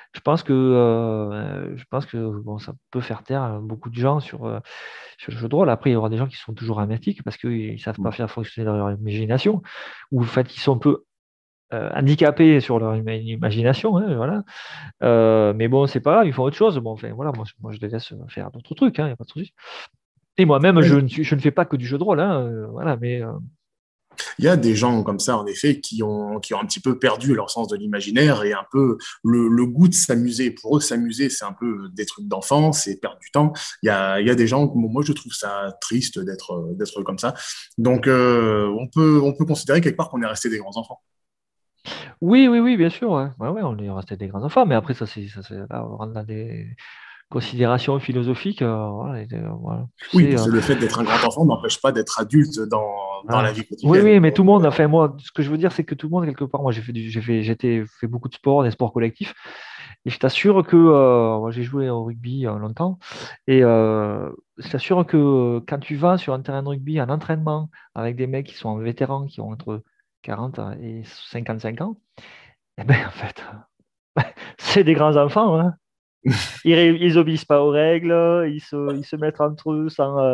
Je pense que bon, ça peut faire taire beaucoup de gens sur le jeu de rôle. Après, il y aura des gens qui sont toujours hermétiques parce qu'ils ne savent pas faire fonctionner leur imagination, ou en fait, qui sont un peu handicapés sur leur imagination, hein, voilà. Mais bon, c'est pas grave, ils font autre chose. Bon, enfin, voilà, moi, je les laisse faire d'autres trucs, il n'y a pas de souci. Et moi-même, je ne fais pas que du jeu de rôle, hein, voilà, mais Il y a des gens comme ça, en effet, qui ont un petit peu perdu leur sens de l'imaginaire et un peu le goût de s'amuser. Pour eux, s'amuser, c'est un peu des trucs d'enfant, c'est perdre du temps. Il y a des gens, moi, je trouve ça triste d'être comme ça. Donc, on peut considérer quelque part qu'on est resté des grands enfants. oui, oui, oui, bien sûr, ouais. Ouais, ouais, on est resté des grands enfants, mais après, là, on rentre dans des considérations philosophiques. Voilà, voilà. Tu Oui, sais, parce que le fait d'être un grand enfant n'empêche pas d'être adulte dans la voilà. vie Oui, quotidienne. oui, mais tout le monde, enfin, moi, ce que je veux dire, c'est que tout le monde, quelque part, moi, j'ai fait beaucoup de sport, des sports collectifs, et je t'assure que, moi, j'ai joué au rugby longtemps, et je t'assure que quand tu vas sur un terrain de rugby, un entraînement, avec des mecs qui sont vétérans, qui ont entre 40 et 55 ans, eh ben, en fait, c'est des grands enfants, hein. Ils obéissent pas aux règles, ils se mettent entre eux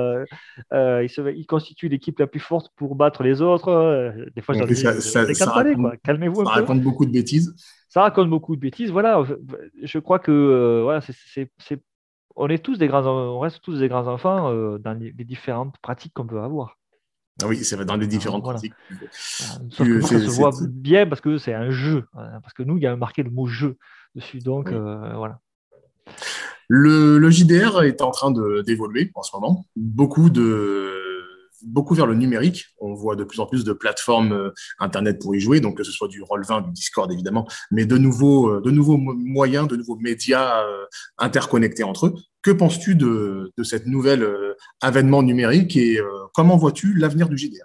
ils constituent l'équipe la plus forte pour battre les autres. Des fois, je leur Et dis, ça, vous ça, avez ça calmez raconte, quoi, calmez-vous un ça peu. raconte beaucoup de bêtises. Ça raconte beaucoup de bêtises. Voilà, je crois que voilà, on reste tous des grands enfants dans les différentes pratiques qu'on peut avoir. Ah oui, c'est vrai, dans les différentes Voilà. pratiques. Voilà. Sauf que nous, ça se voit bien parce que c'est un jeu, hein, parce que nous, il y a marqué le mot jeu dessus. Donc, Oui. voilà. Le JDR est en train d'évoluer en ce moment, beaucoup vers le numérique. On voit de plus en plus de plateformes Internet pour y jouer, donc que ce soit du Roll20, du Discord évidemment, mais de nouveaux moyens, de nouveaux médias interconnectés entre eux. Que penses-tu de cette nouvelle avènement numérique et comment vois-tu l'avenir du JDR?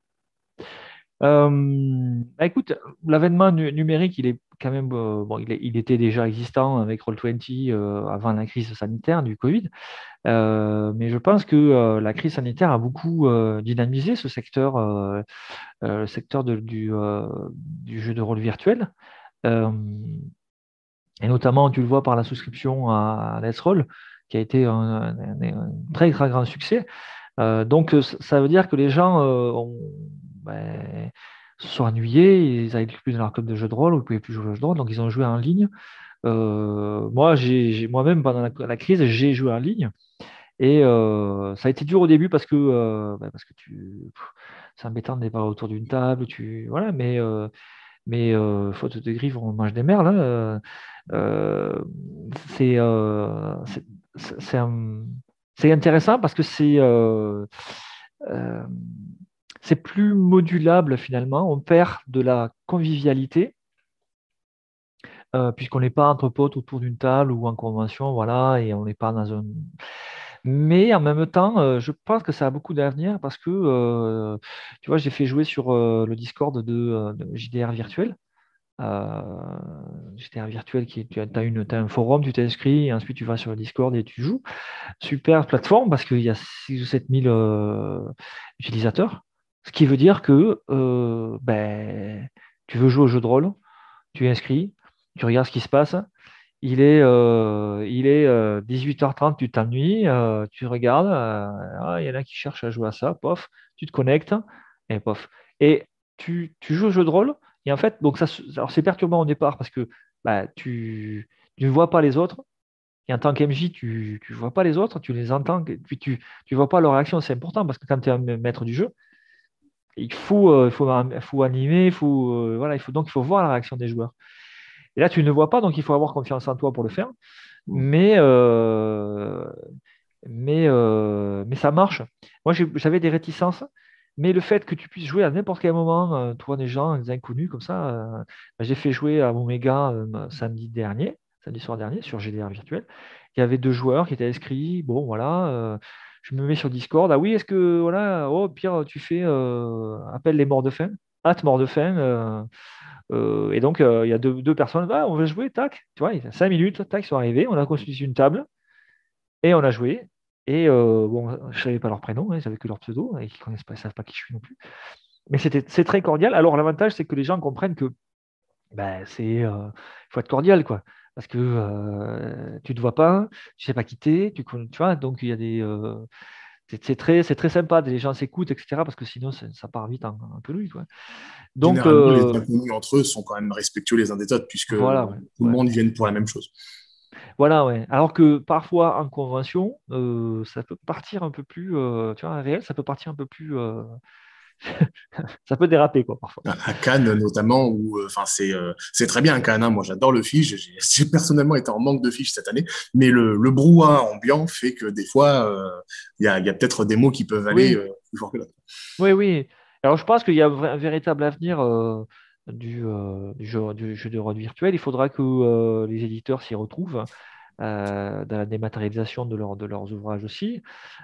Bah écoute, l'avènement numérique, il est quand même, bon, il était déjà existant avec Roll20 avant la crise sanitaire du Covid. Mais je pense que la crise sanitaire a beaucoup dynamisé ce secteur, le secteur du jeu de rôle virtuel. Euh, et notamment, tu le vois par la souscription à Let's Roll, qui a été un très, très grand succès. Donc, ça veut dire que les gens ben, se sont ennuyés, ils n'avaient plus dans leur club de jeu de rôle, ou ils ne pouvaient plus jouer au jeu de rôle, donc ils ont joué en ligne. Moi, moi-même, pendant la crise, j'ai joué en ligne. Et ça a été dur au début parce que c'est embêtant de pas autour d'une table, voilà, mais faute de griffes, on mange des merles, hein. Euh, c'est c'est c'est c'est intéressant parce que euh, c'est plus modulable finalement. On perd de la convivialité puisqu'on n'est pas entre potes autour d'une table ou en convention, voilà, et on n'est pas dans un. Mais en même temps, je pense que ça a beaucoup d'avenir parce que, tu vois, j'ai fait jouer sur le Discord de JDR virtuel. Euh, JDR virtuel, tu as un forum, tu t'inscris, et ensuite tu vas sur le Discord et tu joues. Super plateforme parce qu'il y a 6 ou 7 000 utilisateurs. Ce qui veut dire que ben, tu veux jouer au jeu de rôle, tu inscris, tu regardes ce qui se passe. Il est 18h30, tu t'ennuies, tu regardes, il y en a qui cherchent à jouer à ça, pof, tu te connectes, et pof. Et tu joues au jeu de rôle, et en fait, donc alors c'est perturbant au départ parce que bah, tu ne vois pas les autres, Et en tant qu'MJ, tu ne vois pas les autres, tu les entends, puis tu ne vois pas leur réaction. C'est important parce que quand tu es un maître du jeu, il faut animer, voilà, donc il faut voir la réaction des joueurs. Et là, tu ne le vois pas, donc il faut avoir confiance en toi pour le faire. Mm. Mais, mais ça marche. Moi, j'avais des réticences, mais le fait que tu puisses jouer à n'importe quel moment, toi, des gens, des inconnus comme ça, j'ai fait jouer à Omega samedi soir dernier, sur GDR virtuel. Il y avait 2 joueurs qui étaient inscrits. Bon, voilà, je me mets sur Discord. Ah oui, est-ce que, voilà, oh, Pierre, tu fais appelle les morts de faim, hâte mort de faim. Et donc, il y a deux personnes, ah, on veut jouer, tac, tu vois, il y a 5 minutes, tac, ils sont arrivés, on a constitué une table et on a joué. Et bon, je ne savais pas leur prénom, hein, ils n'avaient que leur pseudo, et ils ne savent pas qui je suis non plus. Mais c'est très cordial. Alors, l'avantage, c'est que les gens comprennent que ben, il faut être cordial, quoi. Parce que tu ne te vois pas, tu ne sais pas qui t'es, tu vois, donc il y a c'est très sympa, les gens s'écoutent, etc. Parce que sinon, ça part vite en couille, quoi. Donc, Généralement, les inconnus entre eux sont quand même respectueux les uns des autres, puisque voilà, ouais, tout le ouais. monde vient pour la même chose. Voilà, ouais. Alors que parfois, en convention, ça peut partir un peu plus, tu vois, en réel, ça peut partir un peu plus, ça peut déraper, quoi, parfois. À Cannes notamment, où enfin c'est très bien Cannes, hein. Moi j'adore le fiche, j'ai personnellement été en manque de fiches cette année, mais le brouhaha ambiant fait que des fois il y a peut-être des mots qui peuvent aller Oui, plus fort que d'autres. oui, oui. Alors, je pense qu'il y a un véritable avenir du jeu de rôle virtuel. Il faudra que les éditeurs s'y retrouvent dans la dématérialisation de leurs ouvrages aussi.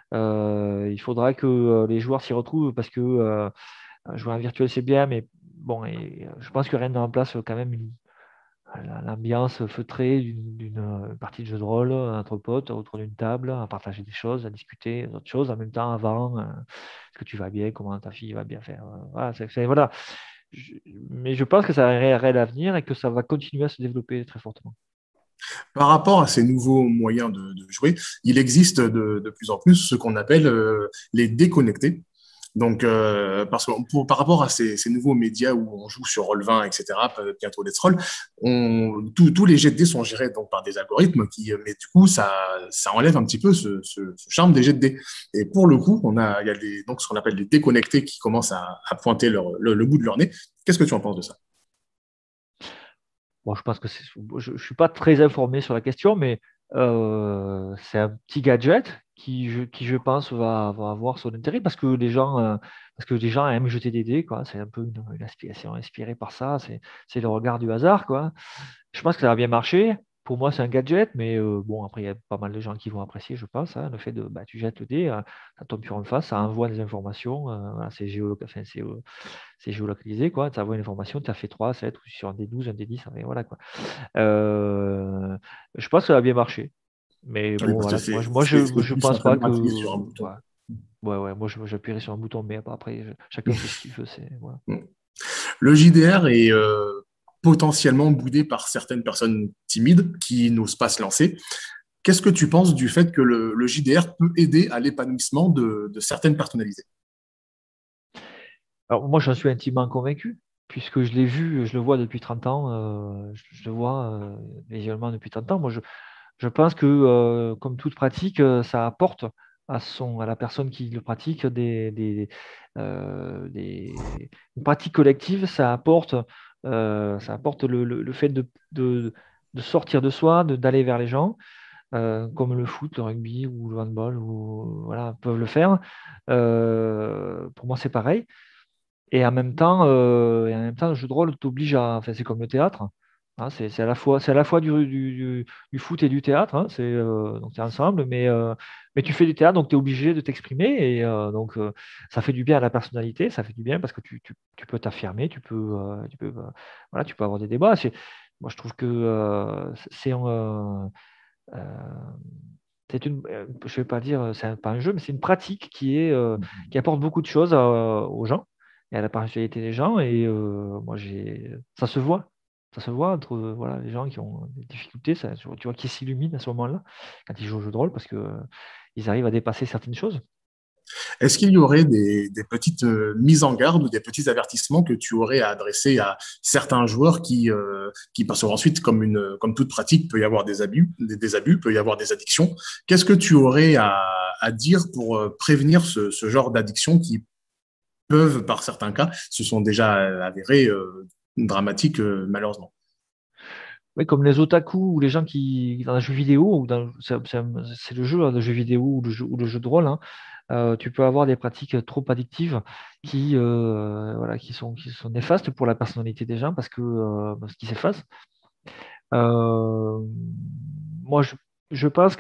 Il faudra que les joueurs s'y retrouvent parce que jouer en virtuel, c'est bien, mais bon, et, je pense que rien ne remplace quand même l'ambiance feutrée d'une partie de jeu de rôle entre potes autour d'une table, à partager des choses, à discuter d'autres choses en même temps avant. Est-ce que tu vas bien? Comment ta fille va bien faire? Voilà, voilà. Je- mais je pense que ça a un réel avenir et que ça va continuer à se développer très fortement. Par rapport à ces nouveaux moyens de jouer, il existe de plus en plus ce qu'on appelle les déconnectés. Donc, parce que par rapport à ces nouveaux médias où on joue sur Roll20, etc., bientôt Let's Roll, tous les jets de dés sont gérés donc, par des algorithmes mais du coup, ça enlève un petit peu ce charme des jets de dés. Et pour le coup, il y a donc ce qu'on appelle les déconnectés qui commencent à pointer le bout de leur nez. Qu'est-ce que tu en penses de ça? Bon, je pense que je ne suis pas très informé sur la question, mais c'est un petit gadget qui je pense, va avoir son intérêt parce que les gens aiment jeter des dés, quoi. C'est un peu une aspiration inspirée par ça. C'est le regard du hasard, quoi. Je pense que ça va bien marcher. Pour moi, c'est un gadget, mais bon, après, il y a pas mal de gens qui vont apprécier, je pense, hein, le fait de, bah, tu jettes le dé, ça tombe sur une face, ça envoie des informations, voilà, c'est géolocalisé, quoi. Ça envoie une information, tu as fait 3, 7, ou sur un D12, un D10, enfin, voilà, quoi. Euh, je pense que ça va bien marcher. Mais Oui, bon, parce que voilà, moi, c'est je plus pense pas simplement que. appuyer sur un bouton. Ouais, ouais, ouais, moi, j'appuierai sur un bouton, mais après, chacun fait ce qu'il veut. Voilà. Le JDR est potentiellement boudé par certaines personnes timides qui n'osent pas se lancer. Qu'est-ce que tu penses du fait que le JDR peut aider à l'épanouissement de certaines personnalités? Alors, moi, j'en suis intimement convaincu, puisque je l'ai vu, je le vois depuis 30 ans, je le vois visuellement depuis 30 ans. Moi, je pense que, comme toute pratique, ça apporte à la personne qui le pratique une pratique collective, ça apporte le fait de sortir de soi, d'aller vers les gens, comme le foot, le rugby ou le handball, voilà, peuvent le faire. Pour moi, c'est pareil. Et en même temps, le jeu de rôle t'oblige à. Enfin, c'est comme le théâtre, hein, c'est à la fois du foot et du théâtre, hein, donc tu es ensemble, mais tu fais du théâtre, donc tu es obligé de t'exprimer. Et donc, ça fait du bien à la personnalité, ça fait du bien parce que tu peux t'affirmer, voilà, tu peux avoir des débats. Moi, je trouve que euh, je vais pas dire, c'est pas un jeu, mais c'est une pratique qui apporte beaucoup de choses aux gens et à la personnalité des gens. Et moi, ça se voit entre voilà, les gens qui ont des difficultés, tu vois, qui s'illuminent à ce moment-là quand ils jouent au jeu de rôle parce que ils arrivent à dépasser certaines choses. Est-ce qu'il y aurait des petites mises en garde ou des petits avertissements que tu aurais à adresser à certains joueurs qui parce qu'ensuite, comme toute pratique, peut y avoir des abus, peut y avoir des addictions. Qu'est-ce que tu aurais à dire pour prévenir ce genre d'addictions qui peuvent, par certains cas, se sont déjà avérées dramatiques, malheureusement? Oui, comme les otaku ou les gens qui, dans un jeu vidéo, c'est le jeu, hein, le jeu vidéo ou le jeu de rôle, hein, tu peux avoir des pratiques trop addictives voilà, qui sont néfastes pour la personnalité des gens parce qu'ils s'effacent. Euh, moi, je pense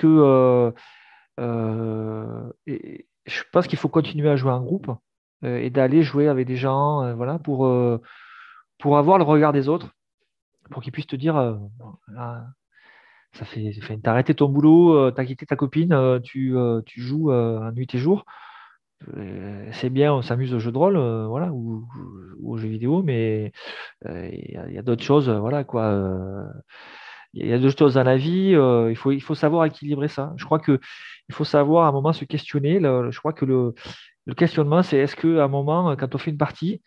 je pense qu'il faut continuer à jouer en groupe et d'aller jouer avec des gens voilà, pour avoir le regard des autres, pour qu'ils puissent te dire là, t'as arrêté ton boulot, t'as quitté ta copine, tu joues nuit et jour. C'est bien, on s'amuse au jeu de rôle, voilà, ou aux jeux vidéo, mais il y a d'autres choses, voilà quoi. Il y a d'autres choses dans la vie. Il faut savoir équilibrer ça. Je crois que il faut savoir à un moment se questionner. Je crois que le questionnement, c'est est-ce que à un moment, quand on fait une partie,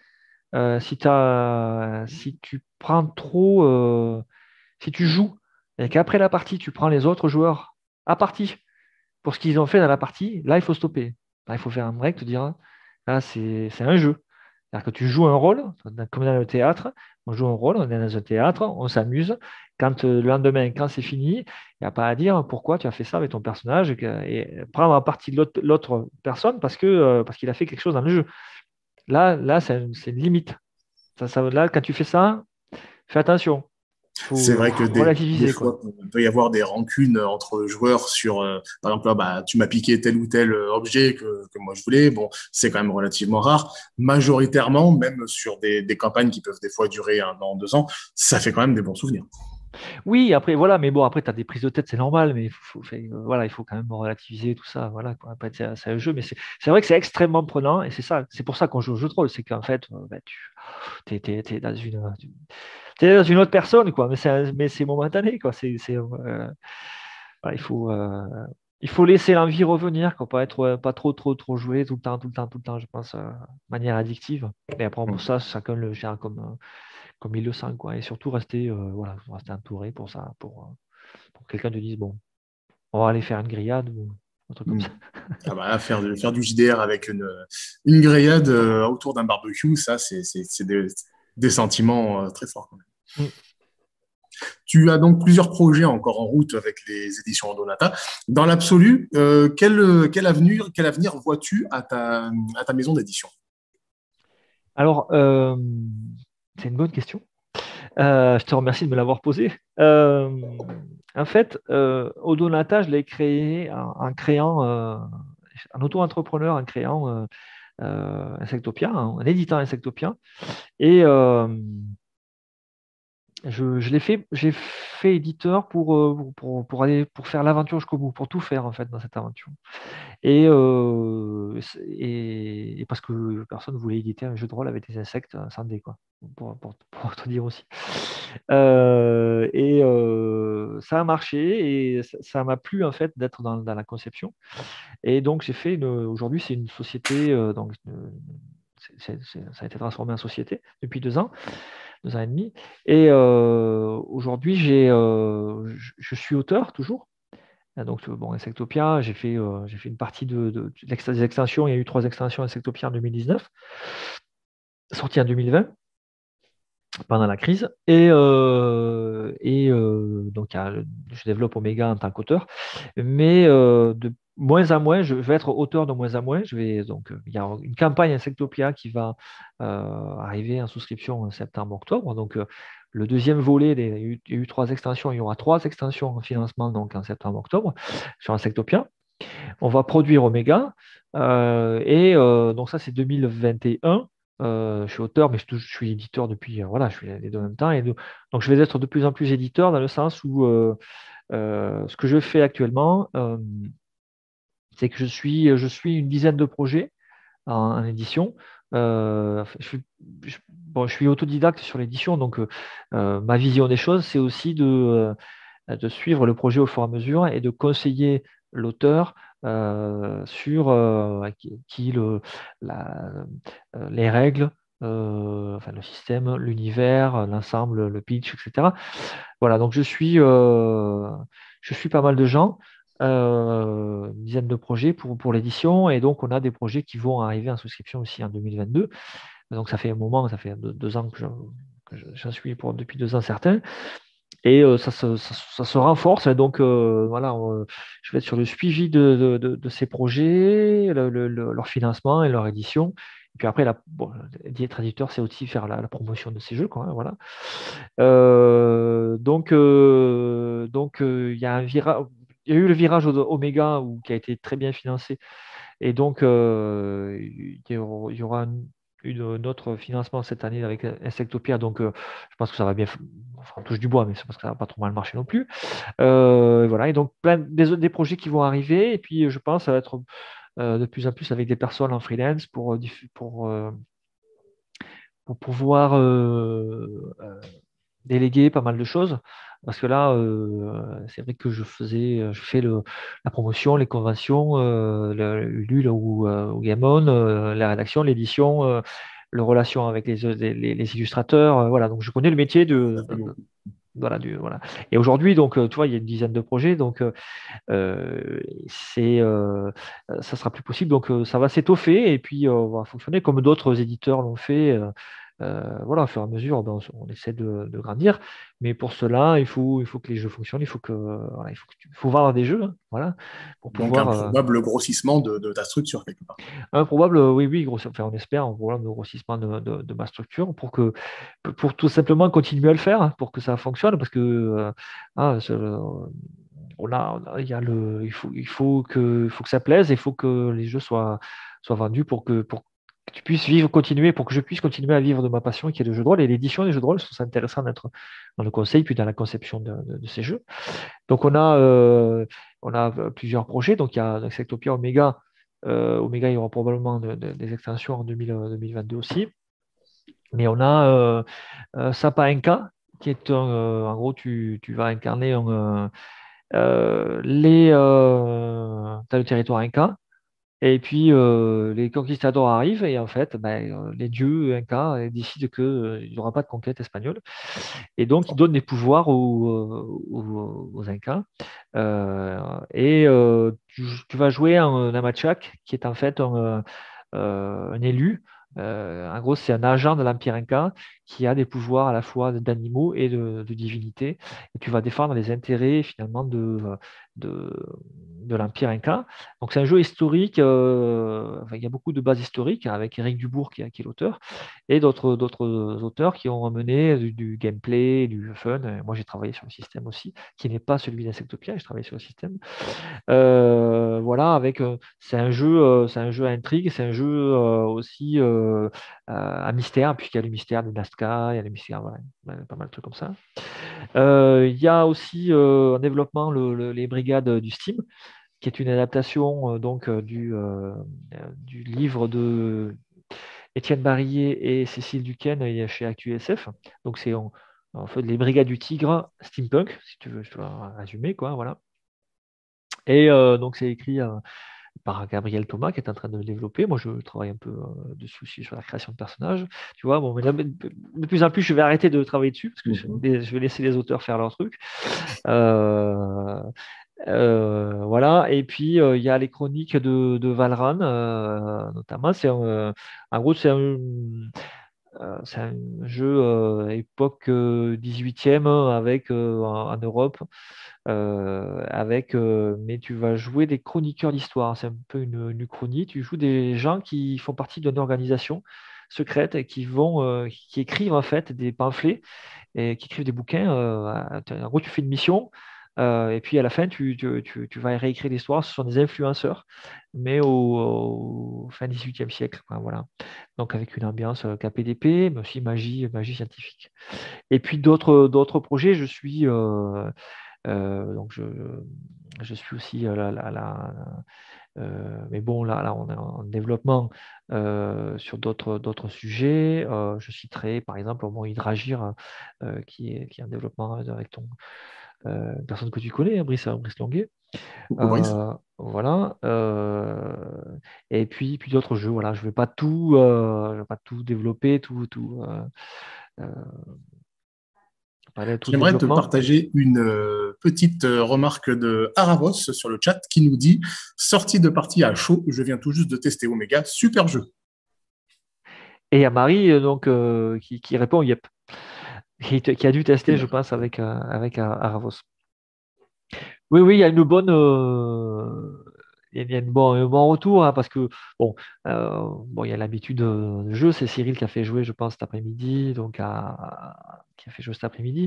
si tu prends trop, si tu joues et qu'après la partie, tu prends les autres joueurs à partie pour ce qu'ils ont fait dans la partie, là, il faut stopper. Là, il faut faire un break, te dire, là, c'est un jeu. C'est-à-dire que tu joues un rôle, comme dans le théâtre, on joue un rôle, on est dans un théâtre, on s'amuse. Quand le lendemain, quand c'est fini, il n'y a pas à dire pourquoi tu as fait ça avec ton personnage et prendre à partie de l'autre personne parce qu'il a fait quelque chose dans le jeu. Là, c'est une limite. Là, quand tu fais ça, fais attention. Il C'est faut vrai que des relativiser, quoi. fois, il peut y avoir des rancunes entre joueurs sur, par exemple, là, bah, tu m'as piqué tel ou tel objet que moi je voulais. Bon, c'est quand même relativement rare. Majoritairement, même sur des campagnes qui peuvent des fois durer 1 an, 2 ans, ça fait quand même des bons souvenirs. Oui, après, voilà, mais bon, après, tu as des prises de tête, c'est normal, mais voilà, il faut quand même relativiser tout ça. Voilà, quoi. Après, c'est un jeu, mais c'est vrai que c'est extrêmement prenant, et c'est pour ça qu'on joue au jeu de rôle, c'est qu'en fait, bah, t'es t'es dans une autre personne, quoi, mais c'est momentané, quoi. Voilà, il faut laisser l'envie revenir, quoi, pas trop jouer tout le temps, je pense, de manière addictive. Et après, pour ça, chacun le gère comme il le sent, quoi. Et surtout voilà, rester entouré pour ça, pour que quelqu'un te dise, bon, on va aller faire une grillade ou un truc comme Mm. ça. Ah bah, faire du JDR avec une grillade autour d'un barbecue, ça, c'est des sentiments très forts, quand même. Mm. Tu as donc plusieurs projets encore en route avec les éditions Ordonata. Dans l'absolu, quel avenir vois-tu à ta maison d'édition? Alors, c'est une bonne question. Je te remercie de me l'avoir posée. En fait, Odonata, je l'ai créé en créant un auto-entrepreneur, en créant Insectopia, en éditant Insectopia. Et j'ai fait éditeur pour faire l'aventure jusqu'au bout, pour tout faire en fait dans cette aventure. Et parce que personne ne voulait éditer un jeu de rôle avec des insectes sans dé, quoi, pour te dire aussi. Ça a marché et ça m'a plu en fait d'être dans la conception. Et donc aujourd'hui c'est une société, ça a été transformé en société depuis 2 ans, 2 ans et demi. Et aujourd'hui je suis auteur toujours. Donc, bon, Insectopia, j'ai fait une partie des extensions. Il y a eu 3 extensions Insectopia en 2019, sorties en 2020, pendant la crise. Donc, je développe Omega en tant qu'auteur. Mais de moins en moins, je vais être auteur de moins en moins. Il y a une campagne Insectopia qui va arriver en souscription en septembre-octobre. Donc, le deuxième volet, il y a eu 3 extensions. Il y aura 3 extensions en financement donc en septembre-octobre sur Insectopia. On va produire Omega. Donc ça, c'est 2021. Je suis auteur, mais je suis éditeur depuis, voilà, je suis les deux en même temps. Donc, je vais être de plus en plus éditeur dans le sens où ce que je fais actuellement, c'est que je suis une dizaine de projets en édition. Bon, je suis autodidacte sur l'édition, donc ma vision des choses, c'est aussi de suivre le projet au fur et à mesure et de conseiller l'auteur sur les règles, enfin le système, l'univers, l'ensemble, le pitch, etc. Voilà, donc je suis pas mal de gens, une dizaine de projets pour l'édition, et donc on a des projets qui vont arriver en souscription aussi en 2022. Donc ça fait un moment, ça fait 2 ans que j'en suis depuis 2 ans certains. Et ça se renforce. Et donc, voilà, je vais être sur le suivi de ces projets, leur financement et leur édition. Et puis après, être éditeur, c'est aussi faire la promotion de ces jeux, quoi, hein, voilà. Il y a il y a eu le virage Oméga qui a été très bien financé. Et donc, il y aura un autre financement cette année avec Insectopia. Donc, je pense que ça va bien. Enfin, on touche du bois, mais c'est parce que ça va pas trop mal marcher non plus. Voilà. Et donc, des projets qui vont arriver. Et puis, je pense que ça va être de plus en plus avec des personnes en freelance pour pouvoir déléguer pas mal de choses. Parce que là, c'est vrai que je fais la promotion, les conventions, Ulule ou Gamon, la rédaction, l'édition, le relation avec les illustrateurs. Voilà, donc je connais le métier Ça fait beaucoup. voilà, voilà. Et aujourd'hui, donc, tu vois, il y a une dizaine de projets, donc euh, ça sera plus possible. Donc, ça va s'étoffer et puis on va fonctionner comme d'autres éditeurs l'ont fait. Voilà, au fur et à mesure, ben, on essaie de grandir. Mais pour cela, il faut que les jeux fonctionnent. Voilà, il faut vendre des jeux, hein, voilà, pour Donc, un pouvoir. probable grossissement de ta structure, quelque part. Un probable, oui, oui, enfin, on espère, un probable grossissement de ma structure pour tout simplement continuer à le faire, hein, pour que ça fonctionne, parce que ah, il y a il faut que ça plaise, il faut que les jeux soient vendus pour que tu puisses continuer, pour que je puisse continuer à vivre de ma passion qui est le jeu de rôle. Et l'édition des jeux de rôle, c'est intéressant d'être dans le conseil, puis dans la conception de ces jeux. Donc on a plusieurs projets. Donc il y a Insectopia Omega. Omega, il y aura probablement des extensions en 2022 aussi. Mais on a Sapa Inca, qui est en gros, tu vas incarner t'as le territoire Inca. Et puis les conquistadors arrivent et en fait, ben, les dieux Incas décident qu'il n'y aura pas de conquête espagnole. Et donc, ils donnent des pouvoirs aux Incas. Tu vas jouer un Amachak, qui est en fait un élu. En gros, c'est un agent de l'Empire Inca qui a des pouvoirs à la fois d'animaux et de divinité. Et tu vas défendre les intérêts finalement de, de l'Empire Inca. Donc, c'est un jeu historique. Enfin, il y a beaucoup de bases historiques hein, avec Éric Dubourg qui est l'auteur et d'autres auteurs qui ont amené du gameplay, du fun. Moi, j'ai travaillé sur le système aussi, qui n'est pas celui d'Insectopia, j'ai travaillé sur le système. Voilà, c'est un jeu à intrigue, c'est un jeu aussi à mystère, puisqu'il y a le mystère de Nazca, il y a le mystère, voilà, pas mal de trucs comme ça. Il y a aussi en développement les brigades du Steam, qui est une adaptation du livre de Étienne Barillet et Cécile Duquesne chez ActuSF. Donc, c'est en fait les Brigades du Tigre steampunk, si tu veux, je dois résumer, quoi, voilà. Et donc, c'est écrit par Gabriel Thomas qui est en train de le développer. Moi, je travaille un peu dessus aussi sur la création de personnages. Tu vois, bon, mais de plus en plus, je vais arrêter de travailler dessus parce que Mhm. je vais laisser les auteurs faire leur truc. Euh, voilà, et puis il y a les chroniques de Valran, notamment. En gros, c'est un jeu époque 18e en Europe, mais tu vas jouer des chroniqueurs d'histoire. C'est un peu une uchronie. Tu joues des gens qui font partie d'une organisation secrète et qui écrivent en fait des pamphlets et qui écrivent des bouquins. En gros, tu fais une mission. Et puis à la fin, tu vas réécrire l'histoire. Ce sont des influenceurs, mais au fin 18e siècle, quoi, voilà. Donc avec une ambiance KPDP, mais aussi magie scientifique. Et puis d'autres projets, donc je suis aussi mais bon, là, on est en développement sur d'autres sujets. Je citerai par exemple mon Hydragir qui est en développement avec une personne que tu connais, hein, Brice Longuet. Coucou Brice. Voilà. Et puis d'autres jeux. Voilà, je vais pas tout développer, euh, parler de tout le J'aimerais te développement. partager une petite remarque de Aravos sur le chat qui nous dit: sortie de partie à chaud, je viens tout juste de tester Omega, super jeu. Et il y a Marie donc, qui répond Yep, qui a dû Eh tester, je ben, pense, avec Aravos. Oui, oui, il y a une bonne, il y a un bon retour, hein, parce que bon, bon, il y a l'habitude de jeu. C'est Cyril qui a fait jouer, je pense, cet après-midi, donc qui a fait jouer cet après-midi.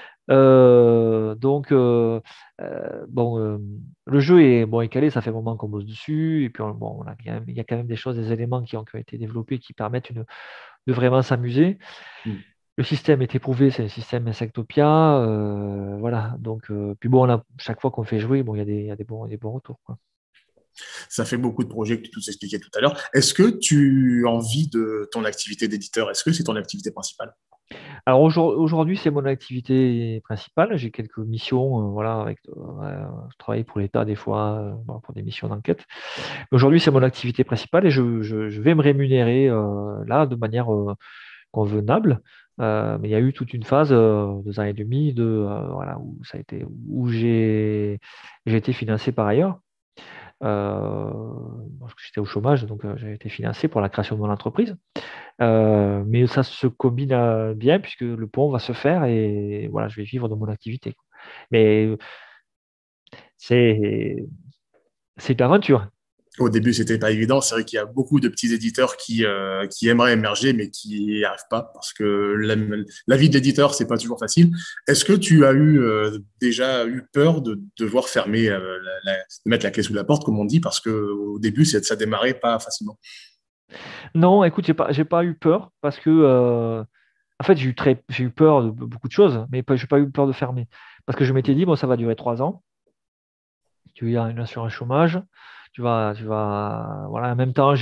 Donc, bon, le jeu est, bon, est calé, ça fait un moment qu'on bosse dessus, et puis bon, il y a quand même des choses, des éléments qui ont été développés qui permettent de vraiment s'amuser. hmm. Le système est éprouvé, c'est le système Insectopia, voilà. Donc, puis bon, chaque fois qu'on fait jouer, bon, il y a des bons retours, quoi. Ça fait beaucoup de projets que tu nous expliquais tout à l'heure. Est-ce que tu en vis de ton activité d'éditeur? Est-ce que c'est ton activité principale? Alors aujourd'hui, c'est mon activité principale. J'ai quelques missions, voilà, je travaille pour l'État des fois, bon, pour des missions d'enquête. Aujourd'hui, c'est mon activité principale et je vais me rémunérer là de manière convenable. Mais il y a eu toute une phase, 2 ans et demi, voilà, où j'ai été financé par ailleurs. Parce que j'étais au chômage, donc j'ai été financé pour la création de mon entreprise. Mais ça se combine bien puisque le pont va se faire et voilà, je vais vivre de mon activité, quoi. Mais c'est c'est de l'aventure. Au début, c'était pas évident. C'est vrai qu'il y a beaucoup de petits éditeurs qui aimeraient émerger, mais qui n'y arrivent pas parce que la vie de l'éditeur, c'est pas toujours facile. Est-ce que tu as déjà eu peur de devoir fermer, de mettre la clé sous la porte, comme on dit, parce que au début, ça démarrait pas facilement? Non, écoute, j'ai pas eu peur parce que en fait, j'ai eu peur de beaucoup de choses, mais j'ai pas eu peur de fermer parce que je m'étais dit bon, ça va durer 3 ans. Tu as une assurance chômage, voilà, en même temps,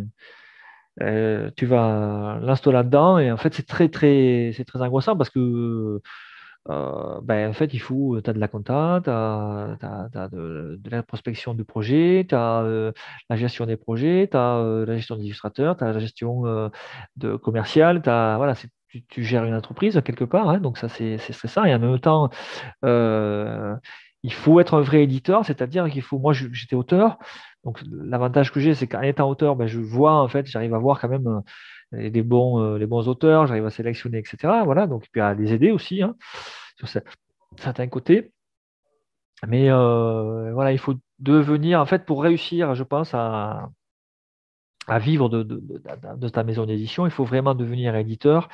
tu vas l'installer là-dedans et en fait, c'est très angoissant parce que ben, en fait, tu as de la compta, tu as, de la prospection de projet, tu as la gestion des projets, tu as la gestion des illustrateurs, tu as la gestion commerciale, voilà, tu gères une entreprise quelque part, hein, donc ça, c'est ça. Et en même temps, euh, il faut être un vrai éditeur, c'est-à-dire moi, j'étais auteur, donc l'avantage que j'ai, c'est qu'en étant auteur, ben, je vois, en fait, j'arrive à voir quand même les bons auteurs, j'arrive à sélectionner, etc. Voilà, donc, et puis à les aider aussi, hein, sur certains côtés. Mais voilà, il faut devenir, en fait, pour réussir, je pense, à vivre de ta maison d'édition, il faut vraiment devenir éditeur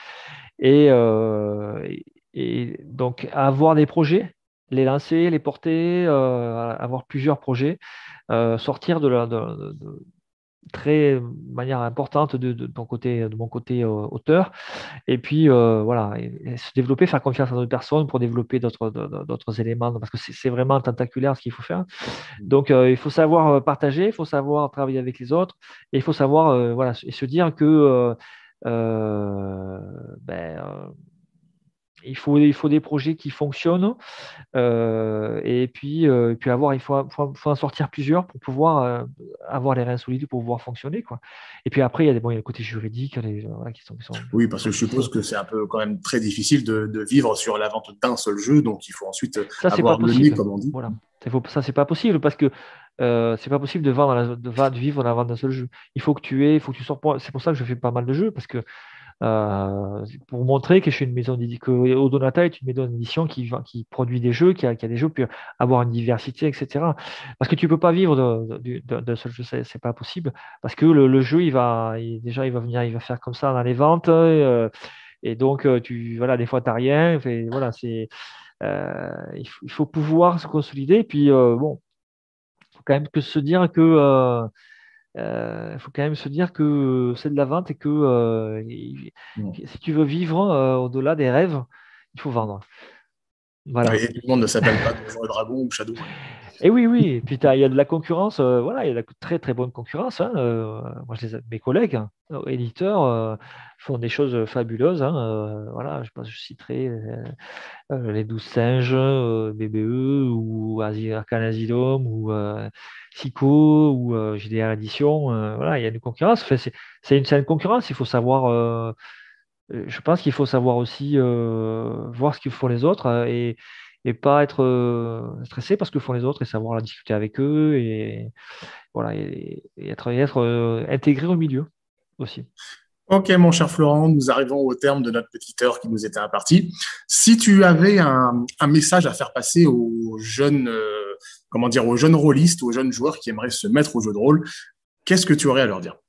et donc avoir des projets, les lancer, les porter, avoir plusieurs projets, sortir de très manière importante ton côté, de mon côté auteur, et puis voilà, et se développer, faire confiance à d'autres personnes pour développer d'autres éléments, parce que c'est vraiment tentaculaire ce qu'il faut faire. Donc il faut savoir partager, il faut savoir travailler avec les autres, et il faut savoir voilà, et se dire que euh, ben, il faut des projets qui fonctionnent et puis faut en sortir plusieurs pour pouvoir avoir les reins solides pour pouvoir fonctionner, quoi. Et puis après, il y a le côté juridique voilà, Oui, qui parce sont que je suppose difficiles. que c'est un peu quand même très difficile de vivre sur la vente d'un seul jeu, donc il faut ensuite Ça, c'est pas avoir le nez, possible. comme on dit. Voilà. Ça, c'est pas possible parce que c'est pas possible de vivre la vente d'un seul jeu. Il faut que tu sors. C'est pour ça que je fais pas mal de jeux parce que pour montrer que je suis une maison d'édition, que Odonata est une maison d'édition qui produit des jeux, qui a des jeux, puis avoir une diversité, etc. Parce que tu peux pas vivre d'un seul jeu, c'est pas possible. Parce que le jeu, déjà, il va venir, il va faire comme ça dans les ventes. Et donc, voilà, des fois, tu n'as rien. Voilà, il faut pouvoir se consolider. Et puis, bon, il faut quand même que se dire que faut quand même se dire que c'est de la vente et que Mm. si tu veux vivre au-delà des rêves, il faut vendre. Voilà. Et tout le monde ne s'appelle pas Donjons et Dragons ou Shadowrun. Et oui, oui. Et puis il y a de la concurrence. Voilà, il y a de la très très bonne concurrence. Hein. Moi, mes collègues, hein, éditeurs, font des choses fabuleuses. Hein. Voilà, je pense que je citerai les 12 singes, BBE ou Arcane Asylum ou Psycho ou GDR Edition. Voilà, il y a une concurrence. Enfin, c'est une concurrence. Il faut savoir. Je pense qu'il faut savoir aussi voir ce que font les autres et pas être stressé parce que font les autres et savoir la discuter avec eux et voilà et être intégré au milieu aussi. Ok, mon cher Florent, nous arrivons au terme de notre petite heure qui nous était impartie. Si tu avais un message à faire passer aux jeunes, comment dire, aux jeunes rôlistes, aux jeunes joueurs qui aimeraient se mettre au jeu de rôle, qu'est-ce que tu aurais à leur dire?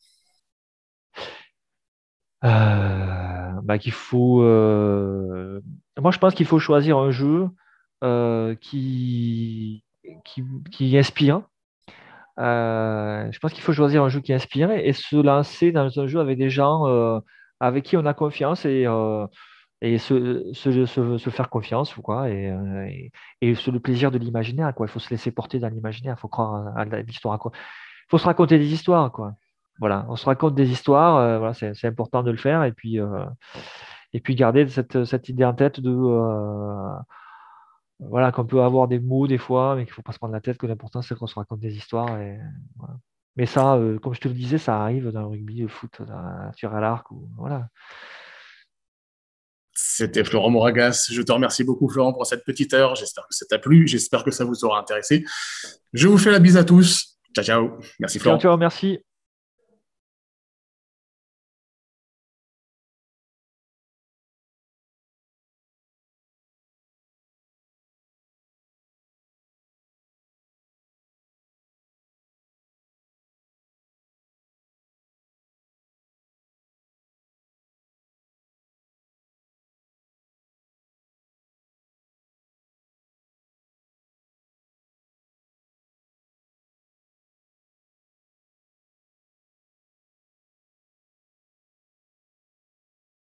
Bah, qu'il faut. Moi, je pense qu'il faut choisir un jeu euh, qui, qui inspire. Je pense qu'il faut choisir un jeu qui inspire et se lancer dans un jeu avec des gens avec qui on a confiance et se faire confiance ou quoi et le plaisir de l'imaginaire quoi. Il faut se laisser porter dans l'imaginaire. Il faut croire à l'histoire quoi. Il faut se raconter des histoires quoi. Voilà, on se raconte des histoires. Voilà, c'est important de le faire et puis garder cette idée en tête de voilà, qu'on peut avoir des mots des fois, mais qu'il faut pas se prendre la tête, que l'important c'est qu'on se raconte des histoires. Voilà. Mais ça, comme je te le disais, ça arrive dans le rugby, le foot, dans la tir à l'arc. Voilà. C'était Florent Moragas. Je te remercie beaucoup, Florent, pour cette petite heure. J'espère que ça t'a plu. J'espère que ça vous aura intéressé. Je vous fais la bise à tous. Ciao, ciao. Merci, Ciao, Florent. ciao, merci.